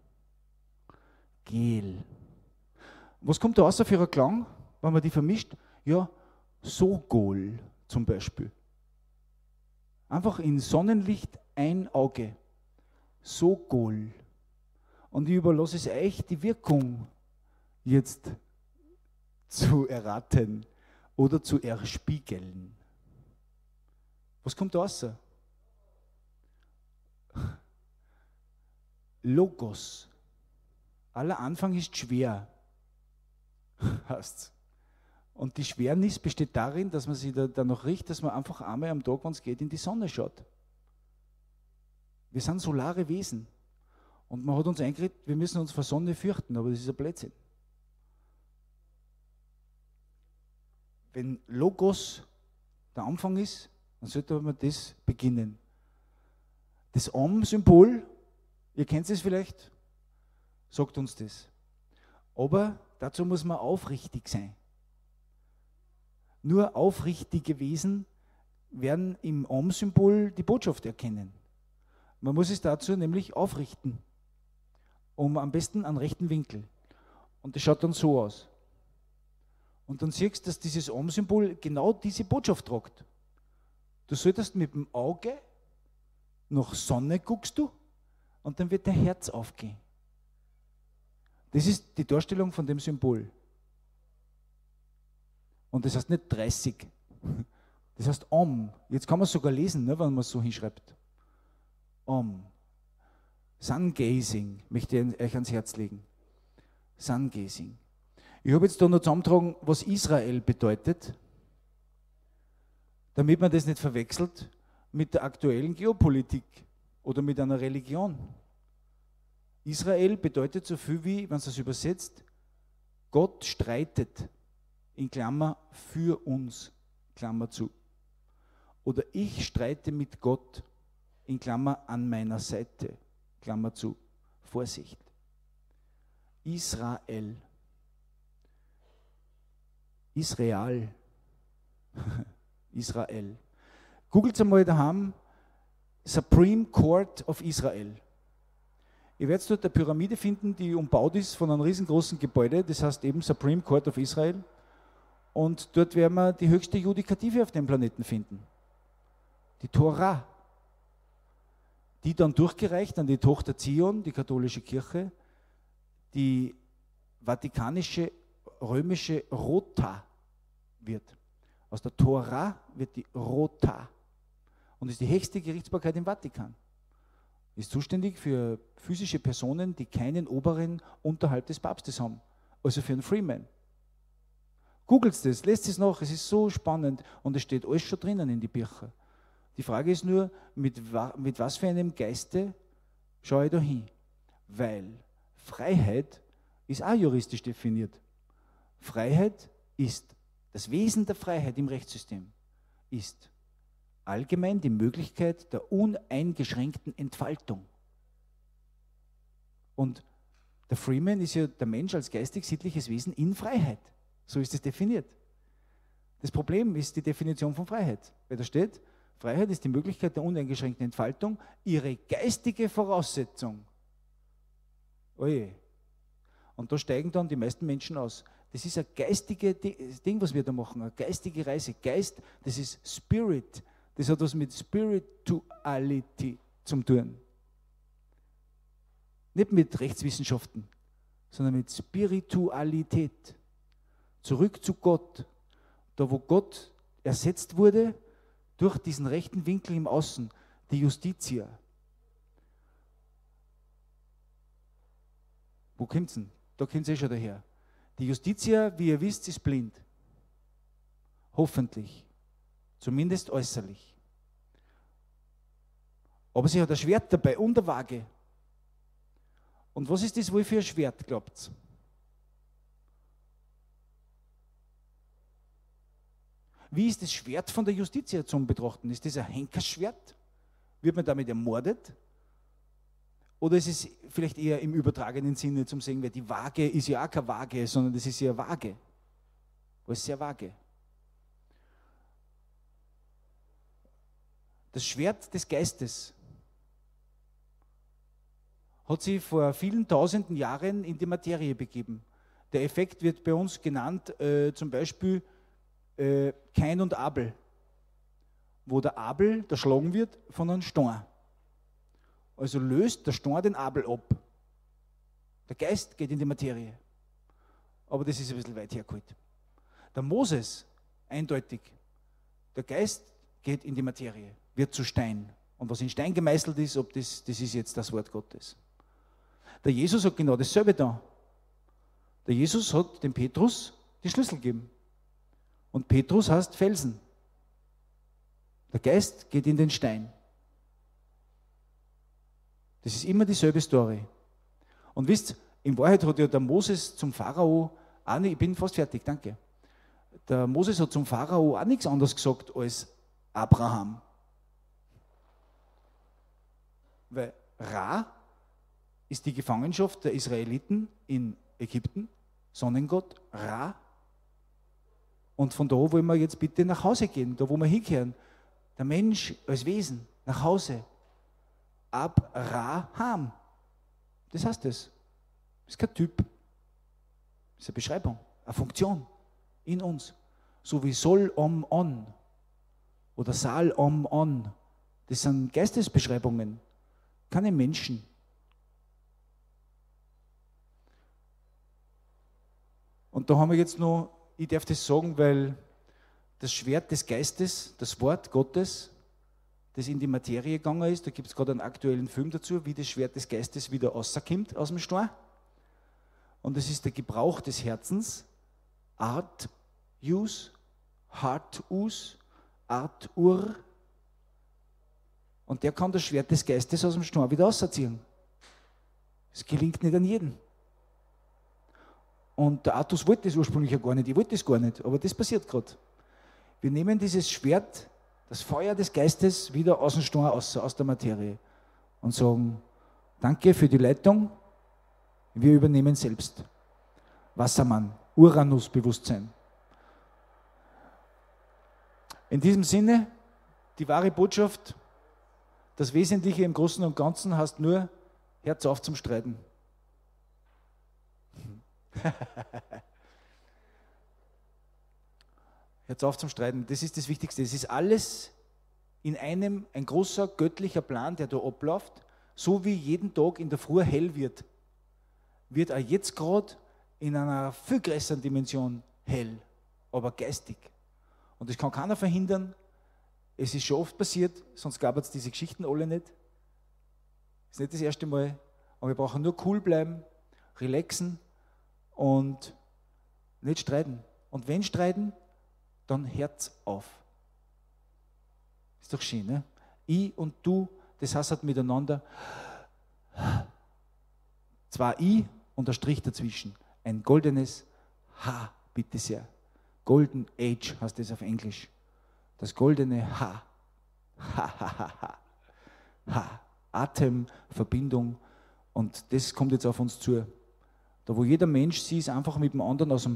Gel. Was kommt da raus für einen Klang, wenn man die vermischt? Ja, Sogol zum Beispiel. Einfach in Sonnenlicht ein Auge. Sogol. Und ich überlasse es euch, die Wirkung jetzt zu erraten oder zu erspiegeln. Was kommt da raus? Logos. Aller Anfang ist schwer. Heißt's. Und die Schwernis besteht darin, dass man sich da noch riecht, dass man einfach einmal am Tag, wenn es geht, in die Sonne schaut. Wir sind solare Wesen. Und man hat uns eingeredet, wir müssen uns vor Sonne fürchten, aber das ist ein Blödsinn. Wenn Logos der Anfang ist, dann sollte man das beginnen. Das Om-Symbol, ihr kennt es vielleicht, sagt uns das. Aber dazu muss man aufrichtig sein. Nur aufrichtige Wesen werden im Om-Symbol die Botschaft erkennen. Man muss es dazu nämlich aufrichten, am besten einen rechten Winkel. Und das schaut dann so aus. Und dann siehst du, dass dieses Om-Symbol genau diese Botschaft tragt. Du solltest mit dem Auge nach Sonne guckst du und dann wird dein Herz aufgehen. Das ist die Darstellung von dem Symbol. Und das heißt nicht 30. Das heißt Om. Jetzt kann man es sogar lesen, ne, wenn man es so hinschreibt. Om. Sun-Gazing möchte ich euch ans Herz legen. Sun-Gazing. Ich habe jetzt da noch zusammengetragen, was Israel bedeutet, damit man das nicht verwechselt mit der aktuellen Geopolitik oder mit einer Religion. Israel bedeutet so viel wie, wenn man es übersetzt, Gott streitet, in Klammer, für uns, Klammer zu. Oder ich streite mit Gott, in Klammer, an meiner Seite, Klammer zu. Vorsicht. Israel. Israel. Israel. Googelt einmal daheim Supreme Court of Israel. Ihr werdet dort eine Pyramide finden, die umbaut ist von einem riesengroßen Gebäude, das heißt eben Supreme Court of Israel. Und dort werden wir die höchste Judikative auf dem Planeten finden. Die Tora. Die dann durchgereicht an die Tochter Zion, die katholische Kirche, die vatikanische, römische Rota wird. Aus der Tora wird die Rota und ist die höchste Gerichtsbarkeit im Vatikan. Ist zuständig für physische Personen, die keinen Oberen unterhalb des Papstes haben. Also für einen Freeman. Googelt das, lest es nach, es ist so spannend und es steht alles schon drinnen in die Bücher. Die Frage ist nur, mit was für einem Geiste schaue ich da hin? Weil Freiheit ist auch juristisch definiert. Freiheit ist, das Wesen der Freiheit im Rechtssystem ist allgemein die Möglichkeit der uneingeschränkten Entfaltung. Und der Freeman ist ja der Mensch als geistig-sittliches Wesen in Freiheit. So ist es definiert. Das Problem ist die Definition von Freiheit. Weil da steht, Freiheit ist die Möglichkeit der uneingeschränkten Entfaltung, ihre geistige Voraussetzung. Oje. Und da steigen dann die meisten Menschen aus. Das ist ein geistiges Ding, was wir da machen, eine geistige Reise. Geist, das ist Spirit. Das hat was mit Spirituality zu tun. Nicht mit Rechtswissenschaften, sondern mit Spiritualität. Zurück zu Gott. Da, wo Gott ersetzt wurde durch diesen rechten Winkel im Außen, die Justitia. Wo kommt es denn? Da kommt es schon daher. Die Justitia, wie ihr wisst, ist blind. Hoffentlich. Zumindest äußerlich. Aber sie hat ein Schwert dabei und eine Waage. Und was ist das wohl für ein Schwert, glaubt ihr? Wie ist das Schwert von der Justitia zu betrachten? Ist das ein Henkersschwert? Wird man damit ermordet? Oder ist es vielleicht eher im übertragenen Sinne zum Sehen, weil die Waage ist ja auch keine Waage, sondern das ist ja eine Waage. Alles sehr vage. Das Schwert des Geistes hat sich vor vielen tausenden Jahren in die Materie begeben. Der Effekt wird bei uns genannt, zum Beispiel Kain und Abel, wo der Abel erschlagen wird von einem Stein. Also löst der Stein den Abel ab. Der Geist geht in die Materie. Aber das ist ein bisschen weit hergeholt. Der Moses, eindeutig, der Geist geht in die Materie, wird zu Stein. Und was in Stein gemeißelt ist, das ist jetzt das Wort Gottes. Der Jesus hat genau dasselbe da. Der Jesus hat dem Petrus die Schlüssel gegeben. Und Petrus heißt Felsen. Der Geist geht in den Stein. Das ist immer dieselbe Story. Und wisst, in Wahrheit hat ja der Moses zum Pharao auch nicht, ich bin fast fertig, danke. Der Moses hat zum Pharao auch nichts anderes gesagt als Abraham. Weil Ra ist die Gefangenschaft der Israeliten in Ägypten, Sonnengott, Ra. Und von da wollen wir jetzt bitte nach Hause gehen, da wo wir hinkehren. Der Mensch als Wesen, nach Hause. Abraham. Das heißt das. Das ist kein Typ. Das ist eine Beschreibung, eine Funktion in uns. So wie Sol om on oder Sal om on. Das sind Geistesbeschreibungen, keine Menschen. Und da haben wir jetzt noch, ich darf das sagen, weil das Schwert des Geistes, das Wort Gottes, das in die Materie gegangen ist, da gibt es gerade einen aktuellen Film dazu, wie das Schwert des Geistes wieder rauskommt aus dem Stein. Und das ist der Gebrauch des Herzens, Art Use, Heart Use, Art Ur. Und der kann das Schwert des Geistes aus dem Stein wieder rausziehen. Es gelingt nicht an jeden. Und der Artus wollte das ursprünglich ja gar nicht, ich wollte das gar nicht, aber das passiert gerade. Wir nehmen dieses Schwert, das Feuer des Geistes, wieder aus dem Stein raus, aus der Materie und sagen, danke für die Leitung, wir übernehmen selbst. Wassermann, Uranus-Bewusstsein. In diesem Sinne, die wahre Botschaft, das Wesentliche im Großen und Ganzen heißt nur, Herz auf zum Streiten. Herz auf zum Streiten, das ist das Wichtigste. Es ist alles in einem, ein großer göttlicher Plan, der da abläuft, so wie jeden Tag in der Früh hell wird, wird auch jetzt gerade in einer viel größeren Dimension hell, aber geistig. Und das kann keiner verhindern. Es ist schon oft passiert, sonst gab es diese Geschichten alle nicht. Das ist nicht das erste Mal, aber wir brauchen nur cool bleiben, relaxen und nicht streiten. Und wenn streiten, dann Herz auf. Ist doch schön, ne? Ich und du, das heißt halt miteinander, zwar ich und ein Strich dazwischen. Ein goldenes H, bitte sehr. Golden Age heißt das auf Englisch. Das goldene H. H. Atem, Verbindung. Und das kommt jetzt auf uns zu. Da wo jeder Mensch sie es einfach mit dem anderen aus dem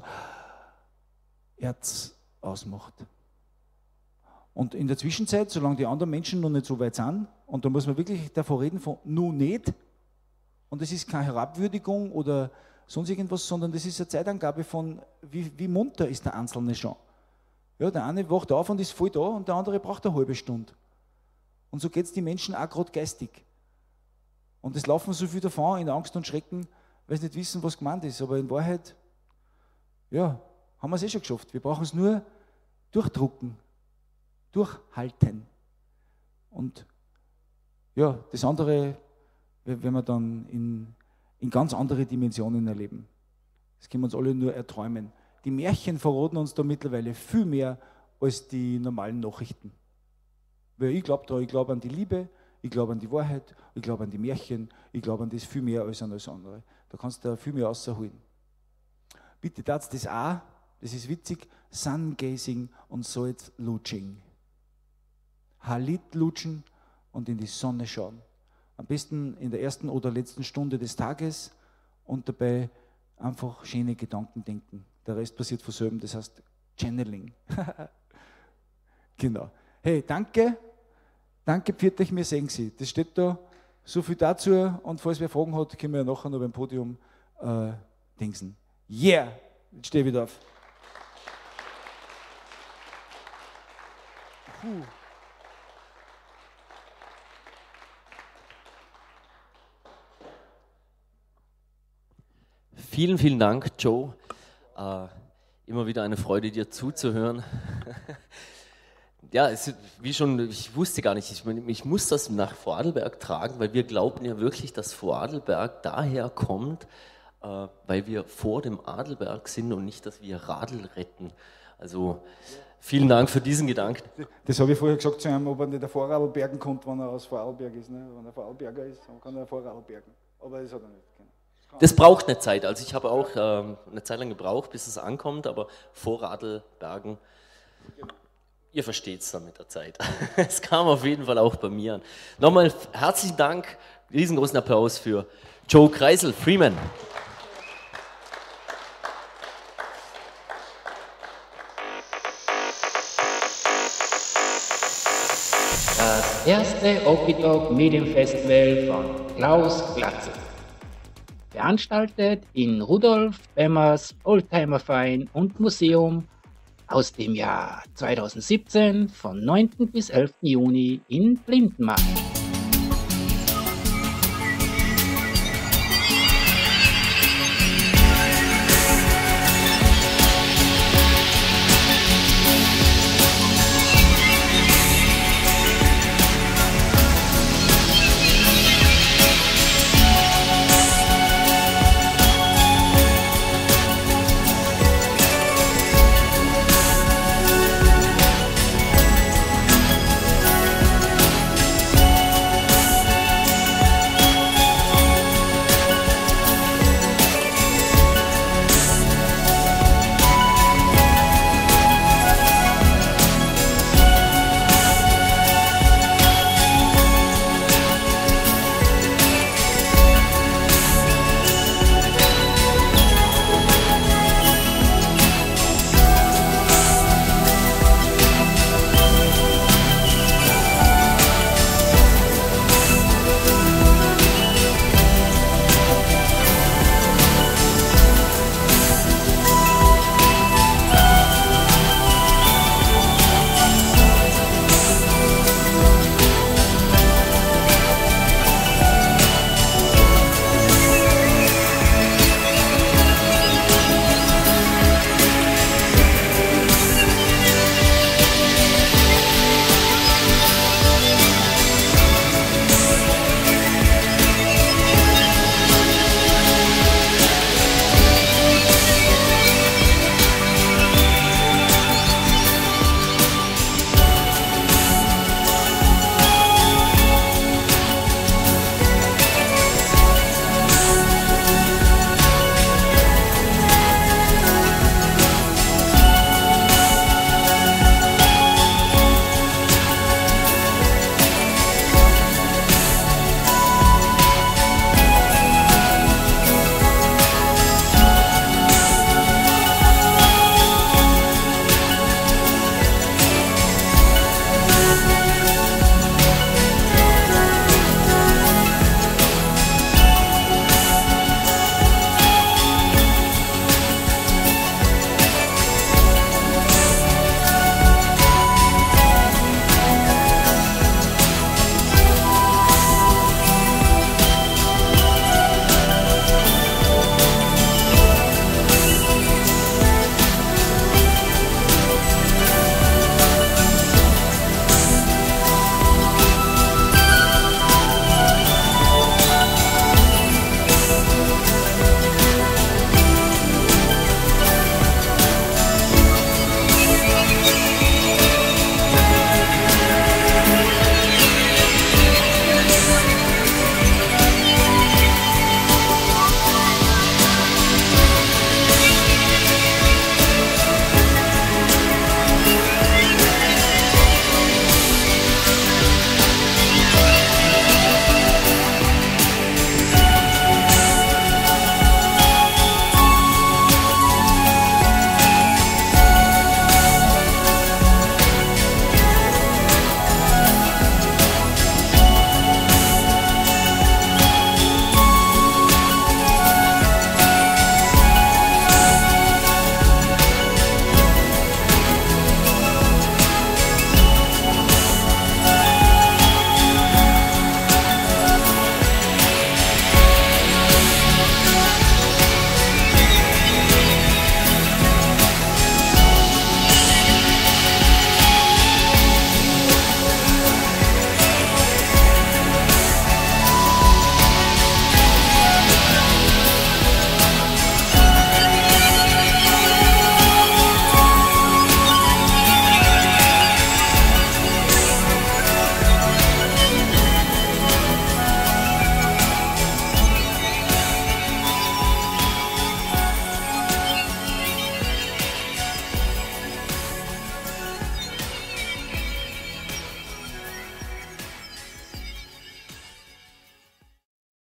Herz ausmacht. Und in der Zwischenzeit, solange die anderen Menschen noch nicht so weit sind, und da muss man wirklich davon reden, von nur nicht, und das ist keine Herabwürdigung oder sonst irgendwas, sondern das ist eine Zeitangabe von, wie munter ist der Einzelne schon. Ja, der eine wacht auf und ist voll da und der andere braucht eine halbe Stunde. Und so geht es den Menschen auch gerade geistig. Und es laufen so viel davon in Angst und Schrecken, weil sie nicht wissen, was gemeint ist. Aber in Wahrheit, ja, haben wir es schon geschafft. Wir brauchen es nur durchdrucken, durchhalten. Und ja, das andere, wenn wir dann in ganz andere Dimensionen erleben. Das können wir uns alle nur erträumen. Die Märchen verraten uns da mittlerweile viel mehr als die normalen Nachrichten. Weil ich glaube da, ich glaube an die Liebe, ich glaube an die Wahrheit, ich glaube an die Märchen, ich glaube an das viel mehr als an alles andere. Da kannst du da viel mehr rausholen. Bitte tat das auch, das ist witzig, Sun-Gazing und Salt-Lutsching. Halit lutschen und in die Sonne schauen. Am besten in der ersten oder letzten Stunde des Tages und dabei einfach schöne Gedanken denken. Der Rest passiert von selber, das heißt Channeling. Genau. Hey, danke. Danke, pfiat euch, wir sehen Sie. Das steht da. So viel dazu. Und falls wer Fragen hat, können wir ja nachher noch beim Podium dingsen. Yeah! Jetzt stehe ich wieder auf. Vielen, vielen Dank, Joe. Immer wieder eine Freude, dir zuzuhören. Ja, wie schon, ich wusste gar nicht, ich muss das nach Vorarlberg tragen, weil wir glauben ja wirklich, dass Vorarlberg daher kommt, weil wir vor dem Adelberg sind und nicht, dass wir Radl retten. Also vielen Dank für diesen Gedanken. Das habe ich vorher gesagt zu ihm, ob er nicht der Vorarlbergen kommt, wenn er aus Vorarlberg ist. Ne? Wenn er Vorarlberger ist, dann kann er Vorarlbergen. Aber das hat er nicht können. Das braucht eine Zeit. Also ich habe auch eine Zeit lang gebraucht, bis es ankommt, aber Vorarlbergen, ihr versteht es dann mit der Zeit. Es kam auf jeden Fall auch bei mir an. Nochmal herzlichen Dank, riesengroßen Applaus für Joe Kreisel-Freeman. Das erste Okidok Medienfestival von Klaus Glatze. Veranstaltet in Rudolf Bemmers Oldtimerverein und Museum aus dem Jahr 2017 von 9. bis 11. Juni in Blindenmarkt.